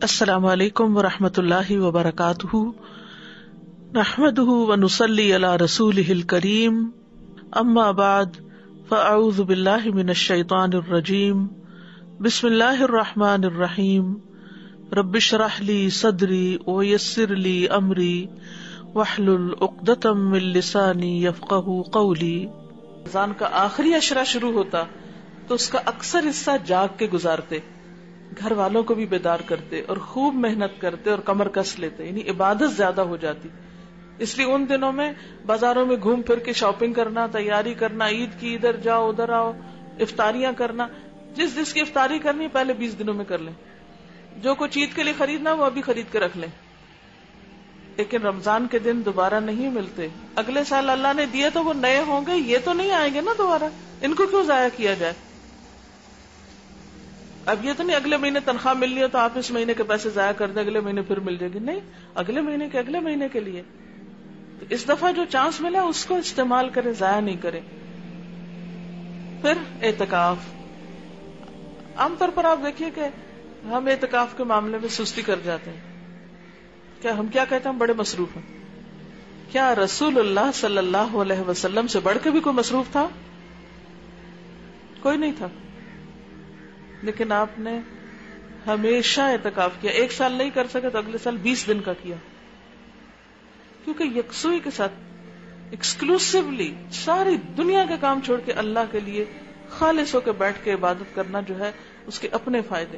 السلام علیکم ورحمۃ اللہ وبرکاتہ، نحمده ونصلی علی رسولہ الکریم، اما بعد فاعوذ باللہ من الشیطان الرجیم، بسم اللہ الرحمن الرحیم، رب اشرح لی صدری ویسر لی امری واحلل عقدۃ من لسانی یفقہوا قولی۔ رمضان کا آخری عشرہ شروع ہوتا تو اس کا اکثر حصہ جاگ کے گزارتے، گھر والوں کو بھی بیدار کرتے اور خوب محنت کرتے اور کمر کس لیتے، یعنی عبادت زیادہ ہو جاتی۔ اس لیے ان دنوں میں بازاروں میں گھوم پھر کے شاپنگ کرنا، تیاری کرنا، عید کی ادھر جاؤ ادھر آؤ، افطاریاں کرنا، جس کی افطاری کرنی پہلے 20 دنوں میں کر لیں، جو کچھ عید کے لیے خریدنا وہ ابھی خرید کے رکھ لیں۔ لیکن رمضان کے دن دوبارہ نہیں ملتے، اگلے سال اللہ نے دیے تو وہ نئے ہوں گے، یہ تو نہیں آئیں گے نا دوبارہ، ان کو کیوں ضائع کیا جائے؟ اب یہ تو نہیں اگلے مہینے تنخواہ ملنی ہے تو آپ اس مہینے کے پیسے ضائع کر دیں، اگلے مہینے پھر مل جائے گی، نہیں، اگلے مہینے کے لیے۔ تو اس دفعہ جو چانس ملا اس کو استعمال کریں، ضائع نہیں کریں۔ پھر اعتکاف، عام طور پر آپ دیکھیے کہ ہم اعتکاف کے معاملے میں سستی کر جاتے ہیں۔ ہم کیا کہتے ہیں؟ ہم بڑے مصروف ہیں۔ کیا رسول اللہ صلی اللہ علیہ وسلم سے بڑھ کے بھی کوئی مصروف تھا؟ کوئی نہیں تھا، لیکن آپ نے ہمیشہ اعتکاف کیا۔ ایک سال نہیں کر سکے تو اگلے سال 20 دن کا کیا، کیونکہ یکسوئی کے ساتھ ایکسکلوسیولی ساری دنیا کے کام چھوڑ کے اللہ کے لیے خالص ہو کے بیٹھ کے عبادت کرنا جو ہے اس کے اپنے فائدے۔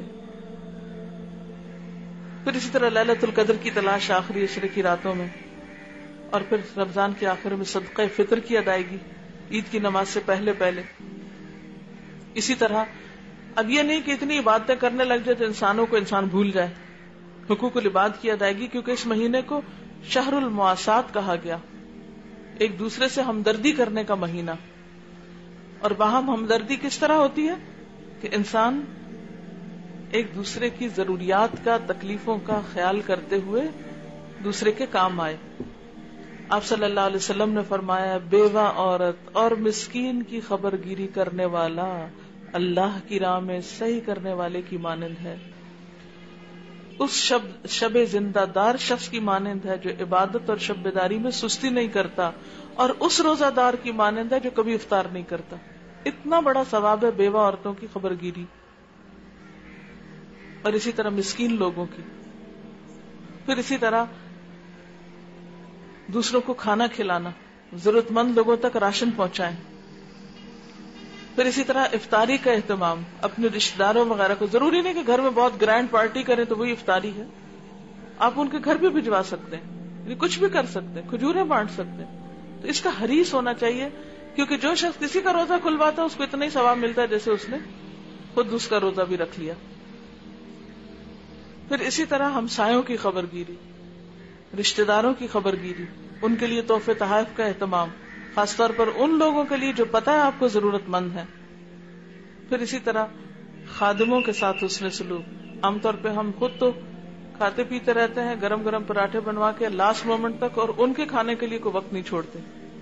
پھر اسی طرح لیلۃ القدر کی تلاش آخری عشرے کی راتوں میں، اور پھر رمضان کے آخر میں صدقہ فطر کی ادائیگی عید کی نماز سے پہلے۔ اسی طرح اب یہ نہیں کہ اتنی عبادتیں کرنے لگ جائے تو انسانوں کو انسان بھول جائے، حقوق العباد کی ادائیگی، کیونکہ اس مہینے کو شہر المواسات کہا گیا، ایک دوسرے سے ہمدردی کرنے کا مہینہ۔ اور باہم ہمدردی کس طرح ہوتی ہے کہ انسان ایک دوسرے کی ضروریات کا، تکلیفوں کا خیال کرتے ہوئے دوسرے کے کام آئے۔ آپ صلی اللہ علیہ وسلم نے فرمایا، بیوہ عورت اور مسکین کی خبر گیری کرنے والا اللہ کی راہ میں صحیح کرنے والے کی مانند ہے، اس شب زندہ دار شخص کی مانند ہے جو عبادت اور شب بیداری میں سستی نہیں کرتا، اور اس روزہ دار کی مانند ہے جو کبھی افطار نہیں کرتا۔ اتنا بڑا ثواب ہے بیوہ عورتوں کی خبر گیری، اور اسی طرح مسکین لوگوں کی۔ پھر اسی طرح دوسروں کو کھانا کھلانا، ضرورت مند لوگوں تک راشن پہنچائیں۔ پھر اسی طرح افطاری کا اہتمام، اپنے رشتہ داروں وغیرہ کو، ضروری نہیں کہ گھر میں بہت گرینڈ پارٹی کریں تو وہی افطاری ہے، آپ ان کے گھر بھی بھجوا سکتے ہیں، یعنی کچھ بھی کر سکتے ہیں، کھجوریں بانٹ سکتے ہیں۔ تو اس کا حریص ہونا چاہیے، کیونکہ جو شخص کسی کا روزہ کھلواتا ہے اس کو اتنا ہی ثواب ملتا ہے جیسے اس نے خود اس کا روزہ بھی رکھ لیا۔ پھر اسی طرح ہمسایوں کی خبر گیری، رشتہ داروں کی خبر گیری، ان کے لیے تحفے تحائف کا اہتمام، خاص طور پر ان لوگوں کے لیے جو پتہ ہے آپ کو ضرورت مند ہے۔ پھر اسی طرح خادموں کے ساتھ حسن سلوک، عام طور پہ ہم خود تو کھاتے پیتے رہتے ہیں، گرم گرم پراٹھے بنوا کے لاسٹ مومنٹ تک، اور ان کے کھانے کے لیے کوئی وقت نہیں چھوڑتے۔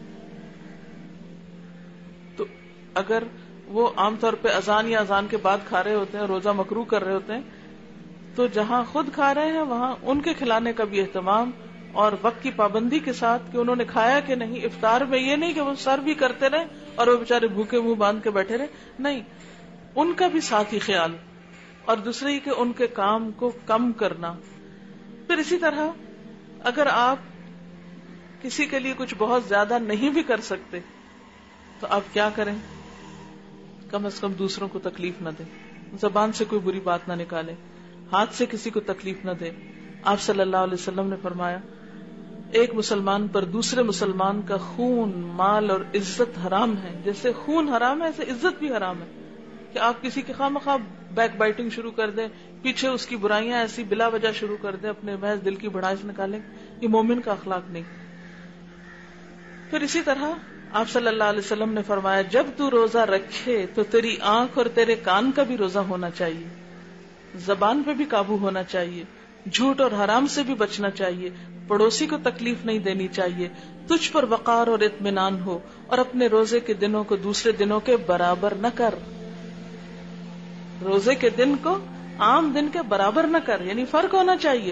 تو اگر وہ عام طور پہ اذان یا اذان کے بعد کھا رہے ہوتے ہیں، روزہ مکروہ کر رہے ہوتے ہیں، تو جہاں خود کھا رہے ہیں وہاں ان کے کھلانے کا بھی اہتمام، اور وقت کی پابندی کے ساتھ کہ انہوں نے کھایا کہ نہیں۔ افطار میں یہ نہیں کہ وہ سر بھی کرتے رہے اور وہ بےچارے بھوکے منہ باندھ کے بیٹھے رہے، نہیں، ان کا بھی ساتھ ہی خیال، اور دوسرے کہ ان کے کام کو کم کرنا۔ پھر اسی طرح اگر آپ کسی کے لیے کچھ بہت زیادہ نہیں بھی کر سکتے تو آپ کیا کریں؟ کم از کم دوسروں کو تکلیف نہ دیں، زبان سے کوئی بری بات نہ نکالیں، ہاتھ سے کسی کو تکلیف نہ دیں۔ آپ صلی اللہ علیہ وسلم نے فرمایا، ایک مسلمان پر دوسرے مسلمان کا خون، مال اور عزت حرام ہے، جیسے خون حرام ہے ایسے عزت بھی حرام ہے، کہ آپ کسی کے خواہ مخواہ بیک بائٹنگ شروع کر دیں، پیچھے اس کی برائیاں ایسی بلا وجہ شروع کر دیں، اپنے محض دل کی بھڑاس نکالیں، یہ مومن کا اخلاق نہیں۔ پھر اسی طرح آپ صلی اللہ علیہ وسلم نے فرمایا، جب تو روزہ رکھے تو تیری آنکھ اور تیرے کان کا بھی روزہ ہونا چاہیے، زبان پہ بھی قابو ہونا چاہیے، جھوٹ اور حرام سے بھی بچنا چاہیے، پڑوسی کو تکلیف نہیں دینی چاہیے، تجھ پر وقار اور اطمینان ہو، اور اپنے روزے کے دنوں کو دوسرے دنوں کے برابر نہ کر، روزے کے دن کو عام دن کے برابر نہ کر، یعنی فرق ہونا چاہیے.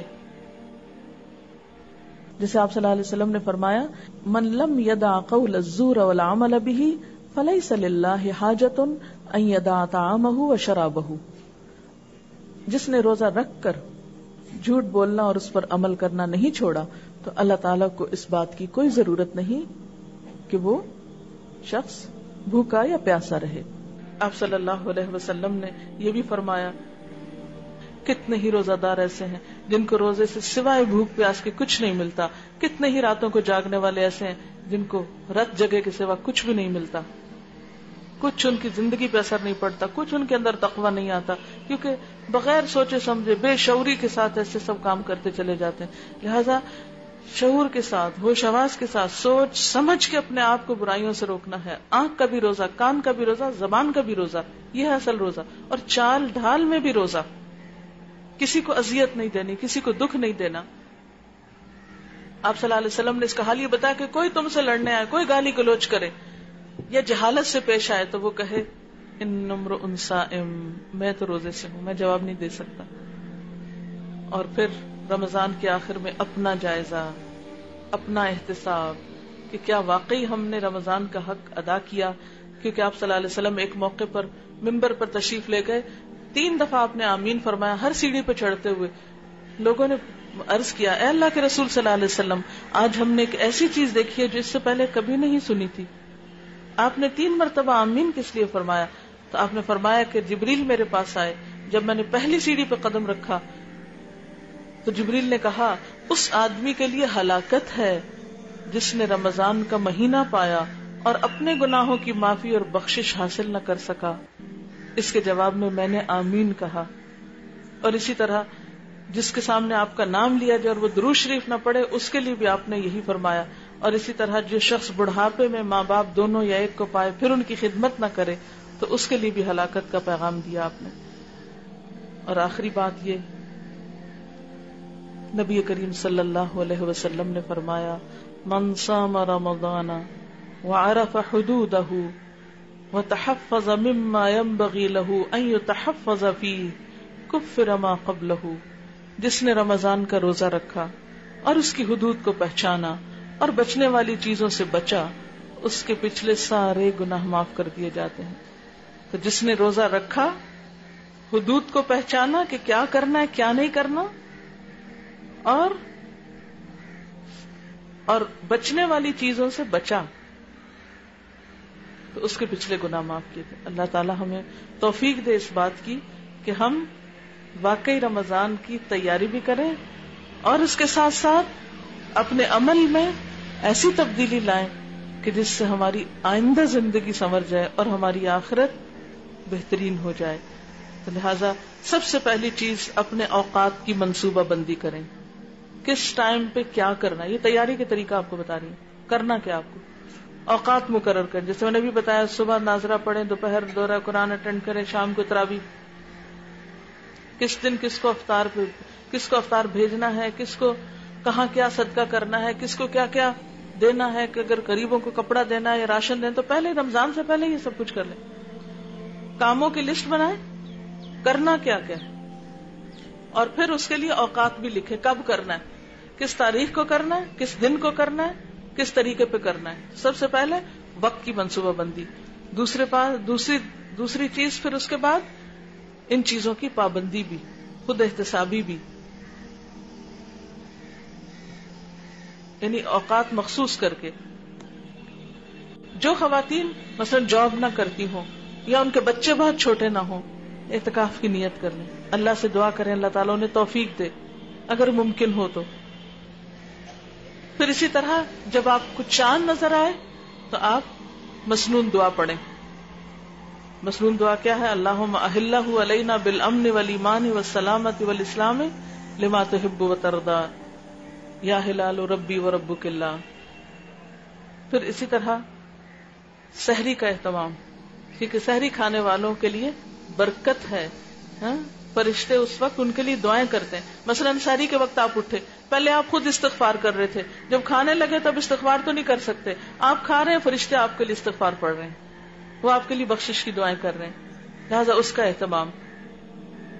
جیسے آپ صلی اللہ علیہ وسلم نے فرمایا من لم يدع قول الزور والعمل به فليس لله حاجة ان يدع طعامه وشرابه. جس نے روزہ رکھ کر جھوٹ بولنا اور اس پر عمل کرنا نہیں چھوڑا تو اللہ تعالیٰ کو اس بات کی کوئی ضرورت نہیں کہ وہ شخص بھوکا یا پیاسا رہے. آپ صلی اللہ علیہ وسلم نے یہ بھی فرمایا کتنے ہی روزہ دار ایسے ہیں جن کو روزے سے سوائے بھوک پیاس کے کچھ نہیں ملتا، کتنے ہی راتوں کو جاگنے والے ایسے ہیں جن کو رت جگہ کے سوا کچھ بھی نہیں ملتا، کچھ ان کی زندگی پہ اثر نہیں پڑتا، کچھ ان کے اندر تقویٰ نہیں آتا، کیونکہ بغیر سوچے سمجھے بے شعوری کے ساتھ ایسے سب کام کرتے چلے جاتے ہیں. لہذا شعور کے ساتھ، ہوش حواس کے ساتھ، سوچ سمجھ کے اپنے آپ کو برائیوں سے روکنا ہے. آنکھ کا بھی روزہ، کان کا بھی روزہ، زبان کا بھی روزہ، یہ ہے اصل روزہ. اور چال ڈھال میں بھی روزہ، کسی کو اذیت نہیں دینی، کسی کو دکھ نہیں دینا. آپ صلی اللہ علیہ وسلم نے اس کا حال یہ بتایا کہ کوئی تم سے لڑنے آئے، کوئی گالی گلوچ کرے یا جہالت سے پیش آئے تو وہ کہے ان امرؤ صائم، میں تو روزے سے ہوں، میں جواب نہیں دے سکتا. اور پھر رمضان کے آخر میں اپنا جائزہ، اپنا احتساب کہ کیا واقعی ہم نے رمضان کا حق ادا کیا. کیونکہ آپ صلی اللہ علیہ وسلم ایک موقع پر ممبر پر تشریف لے گئے، 3 دفعہ آپ نے آمین فرمایا ہر سیڑھی پہ چڑھتے ہوئے. لوگوں نے عرض کیا اے اللہ کے رسول صلی اللہ علیہ وسلم، آج ہم نے ایک ایسی چیز دیکھی ہے جو اس سے پہلے کبھی نہیں سنی تھی. آپ نے 3 مرتبہ آمین کس لیے فرمایا؟ تو آپ نے فرمایا کہ جبریل میرے پاس آئے، جب میں نے پہلی سیڑھی پہ قدم رکھا تو جبریل نے کہا اس آدمی کے لیے ہلاکت ہے جس نے رمضان کا مہینہ پایا اور اپنے گناہوں کی معافی اور بخشش حاصل نہ کر سکا. اس کے جواب میں نے آمین کہا. اور اسی طرح جس کے سامنے آپ کا نام لیا جائے اور وہ درود شریف نہ پڑھے اس کے لیے بھی آپ نے یہی فرمایا. اور اسی طرح جو شخص بڑھاپے میں ماں باپ دونوں یا ایک کو پائے پھر ان کی خدمت نہ کرے تو اس کے لیے بھی ہلاکت کا پیغام دیا آپ نے. اور آخری بات یہ، نبی کریم صلی اللہ علیہ وسلم نے فرمایا من صام رمضان وعرف حدوده وتحفظ مما ينبغي له ان يتحفظ فيه كفر ما قبله. جس نے رمضان کا روزہ رکھا اور اس کی حدود کو پہچانا اور بچنے والی چیزوں سے بچا، اس کے پچھلے سارے گناہ معاف کر دیے جاتے ہیں. تو جس نے روزہ رکھا، حدود کو پہچانا کہ کیا کرنا ہے کیا نہیں کرنا، اور بچنے والی چیزوں سے بچا، تو اس کے پچھلے گناہ معاف کیے تھے. اللہ تعالی ہمیں توفیق دے اس بات کی کہ ہم واقعی رمضان کی تیاری بھی کریں اور اس کے ساتھ ساتھ اپنے عمل میں ایسی تبدیلی لائیں کہ جس سے ہماری آئندہ زندگی سنور جائے اور ہماری آخرت بہترین ہو جائے. تو لہٰذا سب سے پہلی چیز اپنے اوقات کی منصوبہ بندی کریں. کس ٹائم پہ کیا کرنا، یہ تیاری کے طریقہ آپ کو بتا رہی ہوں. کرنا کیا آپ کو، اوقات مقرر کریں. جیسے میں نے بھی بتایا صبح ناظرہ پڑھیں، دوپہر دورہ قرآن اٹینڈ کریں، شام کو تراویح. کس دن کس کو افطار بھیجنا ہے، کس کو کہاں کیا صدقہ کرنا ہے، کس کو کیا کیا دینا ہے، کہ اگر غریبوں کو کپڑا دینا ہے یا راشن دینا تو پہلے رمضان سے پہلے یہ سب کچھ کر لیں. کاموں کی لسٹ بنائیں، کرنا کیا کیا، اور پھر اس کے لیے اوقات بھی لکھیں، کب کرنا ہے، کس تاریخ کو کرنا ہے، کس دن کو کرنا ہے، کس طریقے پہ کرنا ہے. سب سے پہلے وقت کی منصوبہ بندی. دوسری چیز پھر اس کے بعد ان چیزوں کی پابندی بھی، خود احتسابی بھی، یعنی اوقات مخصوص کر کے. جو خواتین مثلا جاب نہ کرتی ہوں یا ان کے بچے بہت چھوٹے نہ ہوں، اعتکاف کی نیت کر لیں. اللہ سے دعا کریں اللہ تعالیٰ انہیں توفیق دے اگر ممکن ہو تو. پھر اسی طرح جب آپ کو چاند نظر آئے تو آپ مسنون دعا پڑھیں. مسنون دعا کیا ہے؟ اللہم احلہ علینا بالامن والایمان والسلامت والاسلام لما تحب وترضا یا ہلال ربی وربک اللہ. پھر اسی طرح سحری کا اہتمام، کیونکہ سحری کھانے والوں کے لیے برکت ہے. فرشتے اس وقت ان کے لیے دعائیں کرتے ہیں. مثلا سحری کے وقت آپ اٹھے، پہلے آپ خود استغفار کر رہے تھے، جب کھانے لگے تب استغفار تو نہیں کر سکتے، آپ کھا رہے ہیں، فرشتے آپ کے لیے استغفار پڑھ رہے ہیں، وہ آپ کے لیے بخشش کی دعائیں کر رہے ہیں. لہٰذا اس کا اہتمام.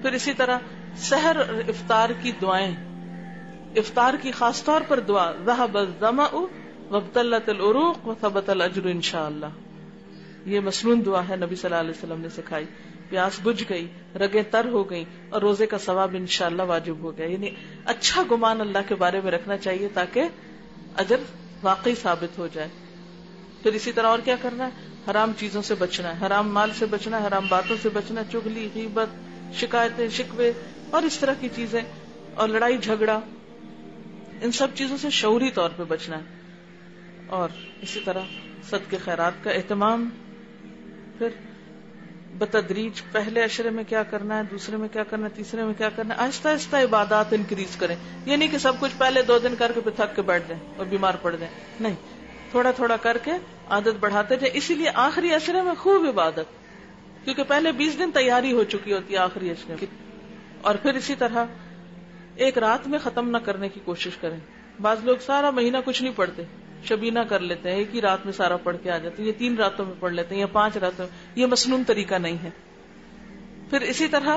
پھر اسی طرح سحر اور افطار کی دعائیں، افطار کی خاص طور پر دعا ذهب الظمأ وابتلت العروق وثبت الاجر انشاءاللہ، یہ مسنون دعا ہے، نبی صلی اللہ علیہ وسلم نے سکھائی. پیاس بجھ گئی، رگیں تر ہو گئی اور روزے کا ثواب انشاءاللہ واجب ہو گیا. یعنی اچھا گمان اللہ کے بارے میں رکھنا چاہیے تاکہ اجر واقعی ثابت ہو جائے. پھر اسی طرح اور کیا کرنا ہے؟ حرام چیزوں سے بچنا ہے، حرام مال سے بچنا ہے، حرام باتوں سے بچنا ہے، چغلی، غیبت، شکایتیں، شکوے اور اس طرح کی چیزیں اور لڑائی جھگڑا، ان سب چیزوں سے شعوری طور پہ بچنا ہے. اور اسی طرح صدقے خیرات کا اہتمام. پھر بتدریج پہلے عشرے میں کیا کرنا ہے، دوسرے میں کیا کرنا ہے، تیسرے میں کیا کرنا ہے، آہستہ آہستہ عبادات انکریز کریں. یہ نہیں کہ سب کچھ پہلے 2 دن کر کے پھر تھک کے بیٹھ جائیں اور بیمار پڑ جائیں، نہیں، تھوڑا تھوڑا کر کے عادت بڑھاتے جائیں. اسی لیے آخری عشرے میں خوب عبادت، کیونکہ پہلے 20 دن تیاری ہو چکی ہوتی ہے آخری عشرے کی. اور پھر اسی طرح ایک رات میں ختم نہ کرنے کی کوشش کریں. بعض لوگ سارا مہینہ کچھ نہیں پڑھتے، شبینہ کر لیتے ہیں، ایک ہی رات میں سارا پڑھ کے آ جاتے ہیں، یہ 3 راتوں میں پڑھ لیتے ہیں یا 5 راتوں میں. یہ مسنون طریقہ نہیں ہے. پھر اسی طرح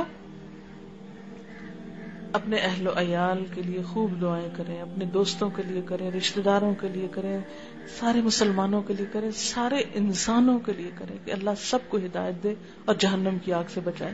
اپنے اہل و عیال کے لیے خوب دعائیں کریں، اپنے دوستوں کے لیے کریں، رشتہ داروں کے لیے کریں، سارے مسلمانوں کے لیے کریں، سارے انسانوں کے لیے کریں کہ اللہ سب کو ہدایت دے اور جہنم کی آگ سے بچائے.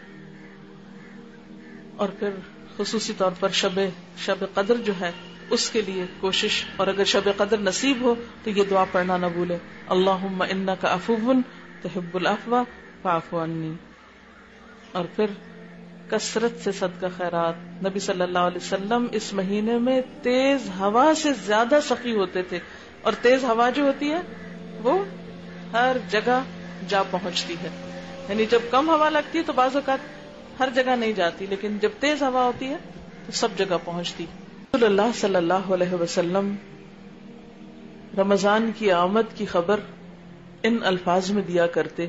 اور پھر خصوصی طور پر شب قدر جو ہے اس کے لیے کوشش، اور اگر شب قدر نصیب ہو تو یہ دعا پڑھنا نہ بھولے، اللہم انک عفو تحب العفو فاعف عنی. اور پھر کثرت سے صدقہ خیرات. نبی صلی اللہ علیہ وسلم اس مہینے میں تیز ہوا سے زیادہ سخی ہوتے تھے، اور تیز ہوا جو ہوتی ہے وہ ہر جگہ جا پہنچتی ہے. یعنی جب کم ہوا لگتی ہے تو بعض اوقات ہر جگہ نہیں جاتی، لیکن جب تیز ہوا ہوتی ہے تو سب جگہ پہنچتی. رسول اللہ صلی اللہ علیہ وسلم رمضان کی آمد کی خبر ان الفاظ میں دیا کرتے.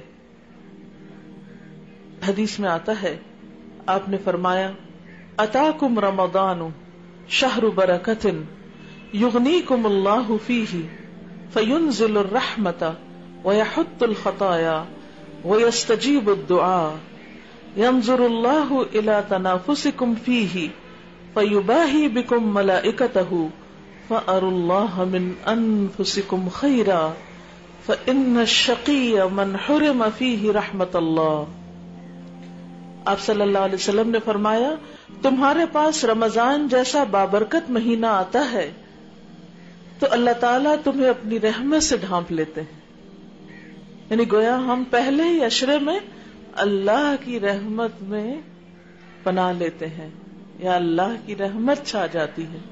حدیث میں آتا ہے، آپ نے فرمایا، اتاکم رمضان شہر برکت یغنیکم اللہ فیہ فینزل الرحمت ویحط الخطایا ویستجیب الدعاء ینظر اللہ الی تنافسکم فیہ فیباہی بکم ملائکتہ فأروا اللہ من انفسکم خیرا فإن الشقی من حرم فیہ رحمت اللہ. آپ صلی اللہ علیہ وسلم نے فرمایا، تمہارے پاس رمضان جیسا بابرکت مہینہ آتا ہے تو اللہ تعالیٰ تمہیں اپنی رحمت سے ڈھانپ لیتے ہیں. یعنی گویا ہم پہلے ہی عشرے میں اللہ کی رحمت میں پناہ لیتے ہیں یا اللہ کی رحمت چھا جاتی ہے.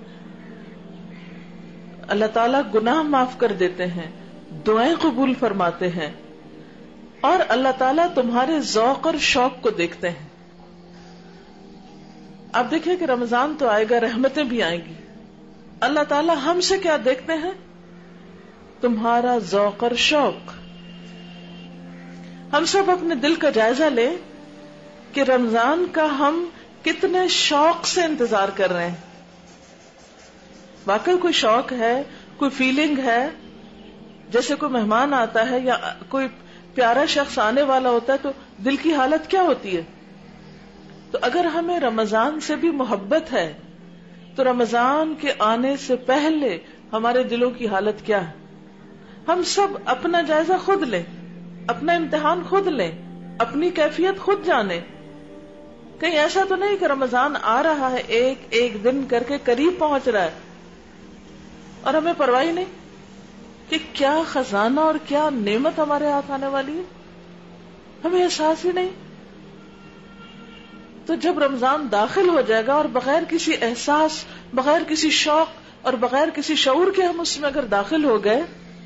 اللہ تعالیٰ گناہ معاف کر دیتے ہیں، دعائیں قبول فرماتے ہیں، اور اللہ تعالیٰ تمہارے ذوق اور شوق کو دیکھتے ہیں. اب دیکھیں کہ رمضان تو آئے گا، رحمتیں بھی آئیں گی. اللہ تعالیٰ ہم سے کیا دیکھتے ہیں؟ تمہارا ذوق اور شوق. ہم سب اپنے دل کا جائزہ لیں کہ رمضان کا ہم کتنے شوق سے انتظار کر رہے ہیں. واقعی کوئی شوق ہے، کوئی فیلنگ ہے، جیسے کوئی مہمان آتا ہے یا کوئی پیارا شخص آنے والا ہوتا ہے تو دل کی حالت کیا ہوتی ہے؟ تو اگر ہمیں رمضان سے بھی محبت ہے تو رمضان کے آنے سے پہلے ہمارے دلوں کی حالت کیا ہے؟ ہم سب اپنا جائزہ خود لیں، اپنا امتحان خود لیں، اپنی کیفیت خود جانیں. کہیں ایسا تو نہیں کہ رمضان آ رہا ہے، ایک ایک دن کر کے قریب پہنچ رہا ہے اور ہمیں پرواہ نہیں کہ کیا خزانہ اور کیا نعمت ہمارے ہاتھ آنے والی ہے، ہمیں احساس ہی نہیں. تو جب رمضان داخل ہو جائے گا اور بغیر کسی احساس، بغیر کسی شوق اور بغیر کسی شعور کے ہم اس میں اگر داخل ہو گئے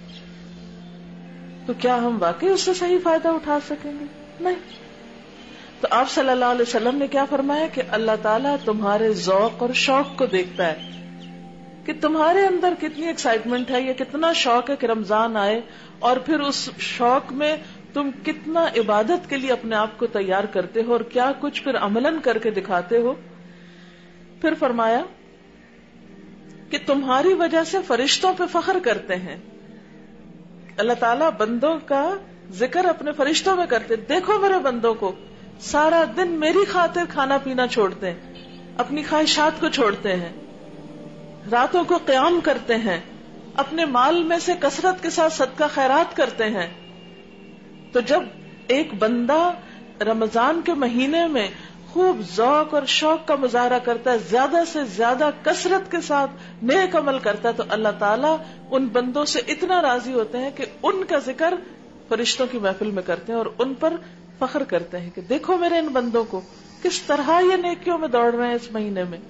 تو کیا ہم واقعی اس سے صحیح فائدہ اٹھا سکیں گے؟ نہیں. تو آپ صلی اللہ علیہ وسلم نے کیا فرمایا کہ اللہ تعالیٰ تمہارے ذوق اور شوق کو دیکھتا ہے کہ تمہارے اندر کتنی ایکسائٹمنٹ ہے یا کتنا شوق ہے کہ رمضان آئے، اور پھر اس شوق میں تم کتنا عبادت کے لیے اپنے آپ کو تیار کرتے ہو اور کیا کچھ پھر عملاً کر کے دکھاتے ہو. پھر فرمایا کہ تمہاری وجہ سے فرشتوں پہ فخر کرتے ہیں. اللہ تعالیٰ بندوں کا ذکر اپنے فرشتوں میں کرتے، دیکھو میرے بندوں کو سارا دن میری خاطر کھانا پینا چھوڑتے ہیں، اپنی خواہشات کو چھوڑتے ہیں، راتوں کو قیام کرتے ہیں، اپنے مال میں سے کثرت کے ساتھ صدقہ خیرات کرتے ہیں. تو جب ایک بندہ رمضان کے مہینے میں خوب ذوق اور شوق کا مظاہرہ کرتا ہے، زیادہ سے زیادہ کثرت کے ساتھ نیک عمل کرتا ہے، تو اللہ تعالیٰ ان بندوں سے اتنا راضی ہوتے ہیں کہ ان کا ذکر فرشتوں کی محفل میں کرتے ہیں اور ان پر فخر کرتے ہیں کہ دیکھو میرے ان بندوں کو کس طرح یہ نیکیوں میں دوڑ رہے ہیں اس مہینے میں.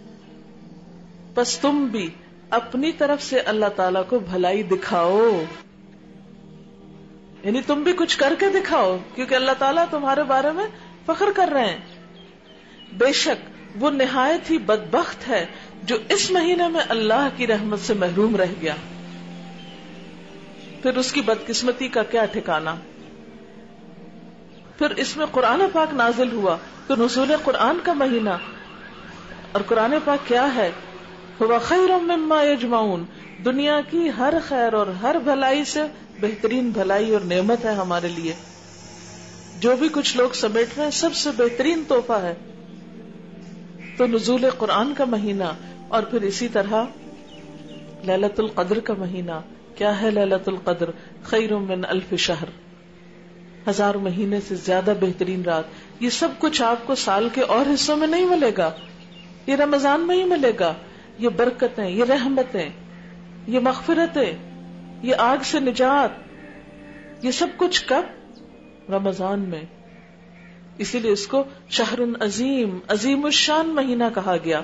بس تم بھی اپنی طرف سے اللہ تعالیٰ کو بھلائی دکھاؤ، یعنی تم بھی کچھ کر کے دکھاؤ، کیونکہ اللہ تعالیٰ تمہارے بارے میں فخر کر رہے ہیں. بے شک وہ نہایت ہی بدبخت ہے جو اس مہینے میں اللہ کی رحمت سے محروم رہ گیا. پھر اس کی بدقسمتی کا کیا ٹھکانہ. پھر اس میں قرآن پاک نازل ہوا تو نزول قرآن کا مہینہ، اور قرآن پاک کیا ہے؟ هو خیر مما یجمعون، دنیا کی ہر خیر اور ہر بھلائی سے بہترین بھلائی اور نعمت ہے ہمارے لیے. جو بھی کچھ لوگ سمیٹ رہے ہیں سب سے بہترین تحفہ ہے. تو نزول قرآن کا مہینہ، اور پھر اسی طرح لیلۃ القدر کا مہینہ. کیا ہے لیلۃ القدر؟ خیر من الف شہر، 1000 مہینے سے زیادہ بہترین رات. یہ سب کچھ آپ کو سال کے اور حصوں میں نہیں ملے گا، یہ رمضان میں ہی ملے گا. یہ برکتیں، یہ رحمتیں، یہ مغفرتیں، یہ آگ سے نجات، یہ سب کچھ کب؟ رمضان میں. اسی لیے اس کو شہر عظیم، عظیم الشان مہینہ کہا گیا.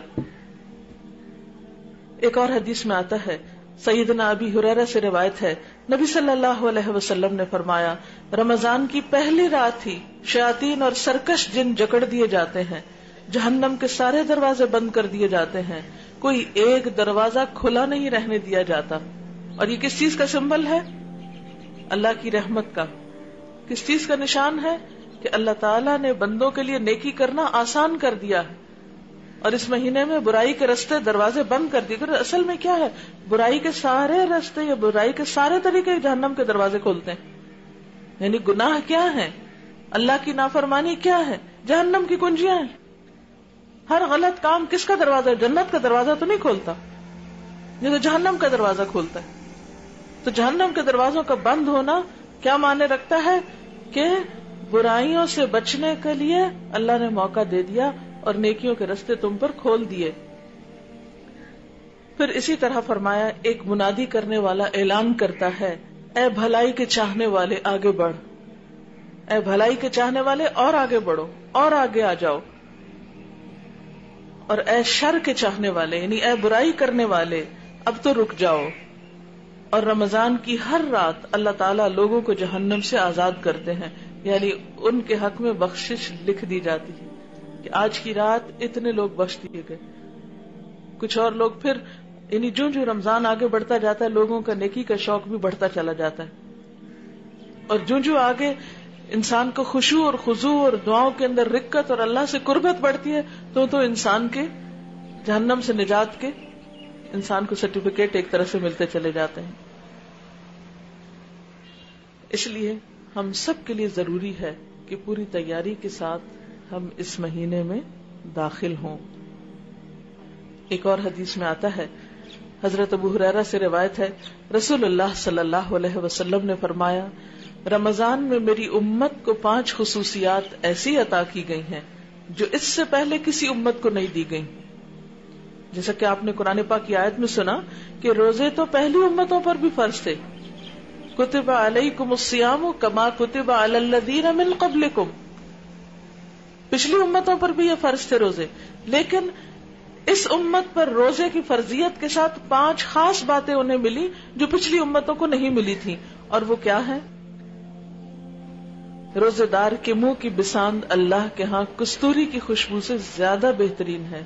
ایک اور حدیث میں آتا ہے، سیدنا ابی ہریرہ سے روایت ہے، نبی صلی اللہ علیہ وسلم نے فرمایا، رمضان کی پہلی رات ہی شیاطین اور سرکش جن جکڑ دیے جاتے ہیں، جہنم کے سارے دروازے بند کر دیے جاتے ہیں، کوئی ایک دروازہ کھلا نہیں رہنے دیا جاتا. اور یہ کس چیز کا سمبل ہے؟ اللہ کی رحمت کا. کس چیز کا نشان ہے؟ کہ اللہ تعالیٰ نے بندوں کے لیے نیکی کرنا آسان کر دیا ہے، اور اس مہینے میں برائی کے رستے دروازے بند کر دیے. اصل میں کیا ہے؟ برائی کے سارے رستے یا برائی کے سارے طریقے جہنم کے دروازے کھولتے ہیں. یعنی گناہ کیا ہے؟ اللہ کی نافرمانی کیا ہے؟ جہنم کی کنجیاں ہیں. ہر غلط کام کس کا دروازہ ہے؟ جنت کا دروازہ تو نہیں کھولتا، یہ تو جہنم کا دروازہ کھولتا ہے. تو جہنم کے دروازوں کا بند ہونا کیا معنی رکھتا ہے؟ کہ برائیوں سے بچنے کے لیے اللہ نے موقع دے دیا اور نیکیوں کے رستے تم پر کھول دیے. پھر اسی طرح فرمایا، ایک منادی کرنے والا اعلان کرتا ہے، اے بھلائی کے چاہنے والے آگے بڑھ، اے بھلائی کے چاہنے والے اور آگے بڑھو اور آگے آ جاؤ، اور اے شر کے چاہنے والے یعنی اے برائی کرنے والے اب تو رک جاؤ. اور رمضان کی ہر رات اللہ تعالیٰ لوگوں کو جہنم سے آزاد کرتے ہیں، یعنی ان کے حق میں بخشش لکھ دی جاتی ہے کہ آج کی رات اتنے لوگ بخش دیے گئے. کچھ اور لوگ پھر یعنی جو رمضان آگے بڑھتا جاتا ہے لوگوں کا نیکی کا شوق بھی بڑھتا چلا جاتا ہے، اور جو آگے انسان کو خشوع اور خضوع اور دعاؤں کے اندر رقت اور اللہ سے قربت بڑھتی ہے تو انسان کے جہنم سے نجات کے انسان کو سرٹیفکیٹ ایک طرح سے ملتے چلے جاتے ہیں. اس لیے ہم سب کے لیے ضروری ہے کہ پوری تیاری کے ساتھ ہم اس مہینے میں داخل ہوں. ایک اور حدیث میں آتا ہے، حضرت ابو ہریرہ سے روایت ہے، رسول اللہ صلی اللہ علیہ وسلم نے فرمایا، رمضان میں میری امت کو 5 خصوصیات ایسی عطا کی گئی ہیں جو اس سے پہلے کسی امت کو نہیں دی گئی. جیسا کہ آپ نے قرآن پاک کی آیت میں سنا کہ روزے تو پہلی امتوں پر بھی فرض تھے، کتب علیکم الصیام کما کتب علی الذین من قبلکم، پچھلی امتوں پر بھی یہ فرض تھے روزے، لیکن اس امت پر روزے کی فرضیت کے ساتھ 5 خاص باتیں انہیں ملی جو پچھلی امتوں کو نہیں ملی تھی. اور وہ کیا ہے؟ روزے دار کے منہ کی بساند اللہ کے ہاں کستوری کی خوشبو سے زیادہ بہترین ہے.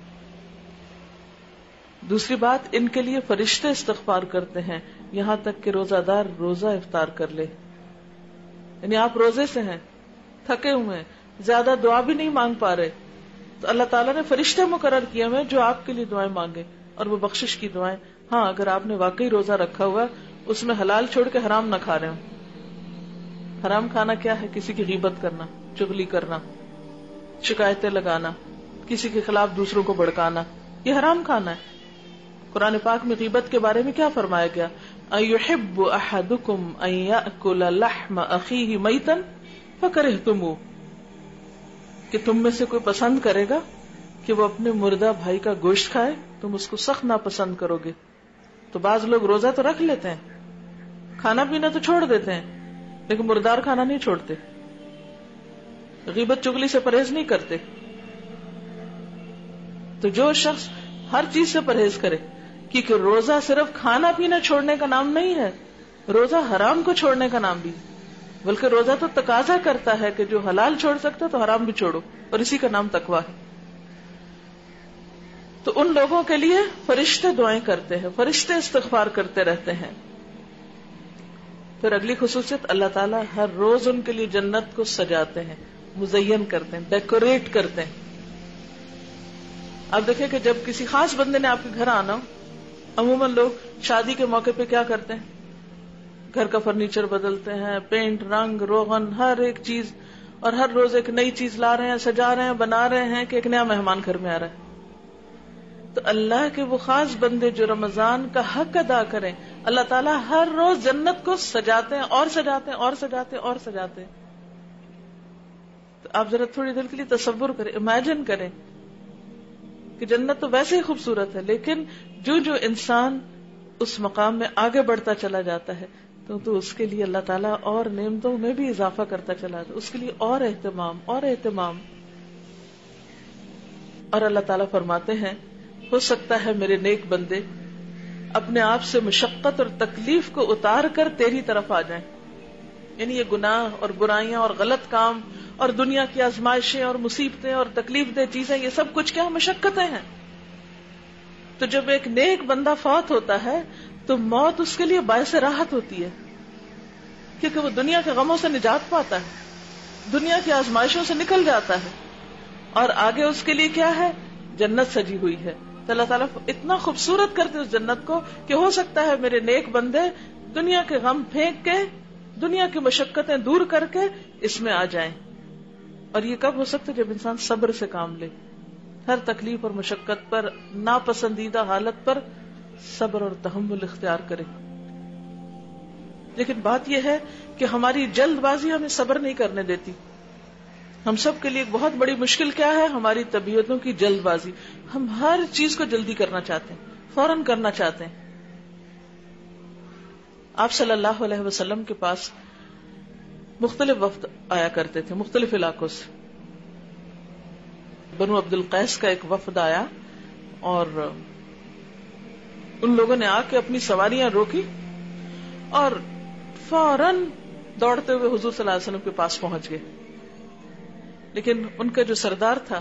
دوسری بات، ان کے لیے فرشتے استغفار کرتے ہیں یہاں تک کہ روزہ دار روزہ افطار کر لے. یعنی آپ روزے سے ہیں، تھکے ہوئے ہیں، زیادہ دعا بھی نہیں مانگ پا رہے، تو اللہ تعالیٰ نے فرشتے مقرر کیے ہوئے جو آپ کے لیے دعائیں مانگے، اور وہ بخشش کی دعائیں. ہاں، اگر آپ نے واقعی روزہ رکھا ہوا، اس میں حلال چھوڑ کے حرام نہ کھا رہے ہوں. حرام کھانا کیا ہے؟ کسی کی غیبت کرنا، چغلی کرنا، شکایتیں لگانا، کسی کے خلاف دوسروں کو بھڑکانا، یہ حرام کھانا ہے. قرآن پاک میں غیبت کے بارے میں کیا فرمایا گیا؟ اَيُحِبُّ أَحَدُكُمْ أَن يَأْكُلَ لَحْمَ أَخِيهِ مَيْتًا فَكَرِهْتُمُوهُ، کہ تم میں سے کوئی پسند کرے گا کہ وہ اپنے مردہ بھائی کا گوشت کھائے، تم اس کو سخت ناپسند کرو گے. تو بعض لوگ روزہ تو رکھ لیتے ہیں، کھانا پینا تو چھوڑ دیتے ہیں، لیکن مردار کھانا نہیں چھوڑتے، غیبت چغلی سے پرہیز نہیں کرتے. تو جو شخص ہر چیز سے پرہیز کرے، کیونکہ روزہ صرف کھانا پینا چھوڑنے کا نام نہیں ہے، روزہ حرام کو چھوڑنے کا نام بھی، بلکہ روزہ تو تقاضا کرتا ہے کہ جو حلال چھوڑ سکتا تو حرام بھی چھوڑو، اور اسی کا نام تقویٰ ہے. تو ان لوگوں کے لیے فرشتے دعائیں کرتے ہیں، فرشتے استغفار کرتے رہتے ہیں. پھر اگلی خصوصیت، اللہ تعالیٰ ہر روز ان کے لیے جنت کو سجاتے ہیں، مزین کرتے ہیں، ڈیکوریٹ کرتے ہیں. آپ دیکھیں کہ جب کسی خاص بندے نے آپ کے گھر آنا، عموماً لوگ شادی کے موقع پہ کیا کرتے ہیں؟ گھر کا فرنیچر بدلتے ہیں، پینٹ، رنگ روغن، ہر ایک چیز، اور ہر روز ایک نئی چیز لا رہے ہیں، سجا رہے ہیں، بنا رہے ہیں کہ ایک نیا مہمان گھر میں آ رہا ہے. تو اللہ کے وہ خاص بندے جو رمضان کا حق ادا کریں، اللہ تعالیٰ ہر روز جنت کو سجاتے ہیں اور سجاتے ہیں اور سجاتے ہیں اور سجاتے ہیں. تو آپ ذرا تھوڑی دیر کے لیے تصور کریں، امیجن کریں کہ جنت تو ویسے ہی خوبصورت ہے، لیکن جو انسان اس مقام میں آگے بڑھتا چلا جاتا ہے تو اس کے لیے اللہ تعالیٰ اور نعمتوں میں بھی اضافہ کرتا چلا جاتا ہے، اس کے لیے اور اہتمام اور اہتمام. اور اللہ تعالیٰ فرماتے ہیں ہو سکتا ہے میرے نیک بندے اپنے آپ سے مشقت اور تکلیف کو اتار کر تیری طرف آ جائیں. یعنی یہ گناہ اور برائیاں اور غلط کام اور دنیا کی آزمائشیں اور مصیبتیں اور تکلیف دہ چیزیں، یہ سب کچھ کیا مشقتیں ہیں. تو جب ایک نیک بندہ فوت ہوتا ہے تو موت اس کے لیے باعث راحت ہوتی ہے، کیونکہ وہ دنیا کے غموں سے نجات پاتا ہے، دنیا کی آزمائشوں سے نکل جاتا ہے، اور آگے اس کے لیے کیا ہے؟ جنت سجی ہوئی ہے. تو اللہ تعالیٰ اتنا خوبصورت کرتے اس جنت کو کہ ہو سکتا ہے میرے نیک بندے دنیا کے غم پھینک کے، دنیا کی مشقتیں دور کر کے اس میں آ جائیں. اور یہ کب ہو سکتا ہے؟ جب انسان صبر سے کام لے، ہر تکلیف اور مشقت پر، ناپسندیدہ حالت پر صبر اور تحمل اختیار کرے. لیکن بات یہ ہے کہ ہماری جلد بازی ہمیں صبر نہیں کرنے دیتی. ہم سب کے لیے ایک بہت بڑی مشکل کیا ہے؟ ہماری طبیعتوں کی جلد بازی. ہم ہر چیز کو جلدی کرنا چاہتے ہیں، فوراً کرنا چاہتے ہیں. آپ صلی اللہ علیہ وسلم کے پاس مختلف وفد آیا کرتے تھے، مختلف علاقوں سے. بنو عبد القیس کا ایک وفد آیا اور ان لوگوں نے آ کے اپنی سواریاں روکی اور فوراً دوڑتے ہوئے حضور صلی اللہ علیہ وسلم کے پاس پہنچ گئے. لیکن ان کا جو سردار تھا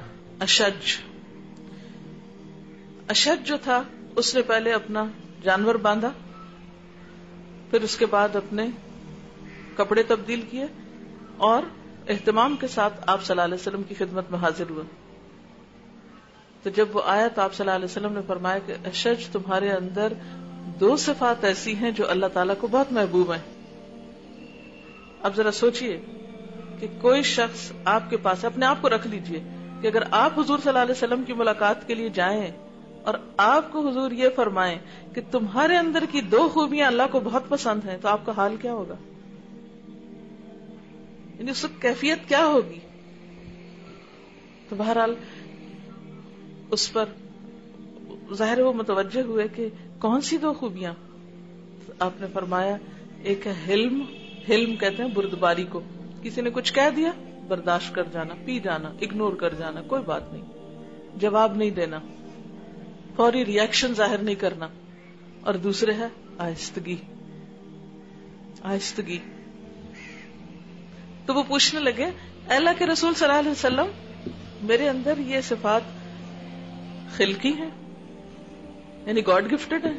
اشج جو تھا، اس نے پہلے اپنا جانور باندھا، پھر اس کے بعد اپنے کپڑے تبدیل کیے اور اہتمام کے ساتھ آپ صلی اللہ علیہ وسلم کی خدمت میں حاضر ہوا. تو جب وہ آیا تو آپ صلی اللہ علیہ وسلم نے فرمایا کہ اشج، تمہارے اندر 2 صفات ایسی ہیں جو اللہ تعالیٰ کو بہت محبوب ہیں. اب ذرا سوچئے کہ کوئی شخص آپ کے پاس، اپنے آپ کو رکھ لیجئے کہ اگر آپ حضور صلی اللہ علیہ وسلم کی ملاقات کے لیے جائیں اور آپ کو حضور یہ فرمائیں کہ تمہارے اندر کی 2 خوبیاں اللہ کو بہت پسند ہیں، تو آپ کا حال کیا ہوگا؟ یعنی اس کی کیفیت کیا ہوگی؟ تو بہرحال اس پر ظاہر وہ متوجہ ہوئے کہ کون سی 2 خوبیاں؟ آپ نے فرمایا ایک ہے حلم. حلم کہتے ہیں بردباری کو. کسی نے کچھ کہہ دیا، برداشت کر جانا، پی جانا، اگنور کر جانا، کوئی بات نہیں، جواب نہیں دینا، فوری ریئیکشن ظاہر نہیں کرنا. اور دوسرے ہے آہستگی. آہستگی. تو وہ پوچھنے لگے اللہ کے رسول صلی اللہ علیہ وسلم، میرے اندر یہ صفات خلقی ہیں، یعنی گاڈ گفٹڈ ہیں،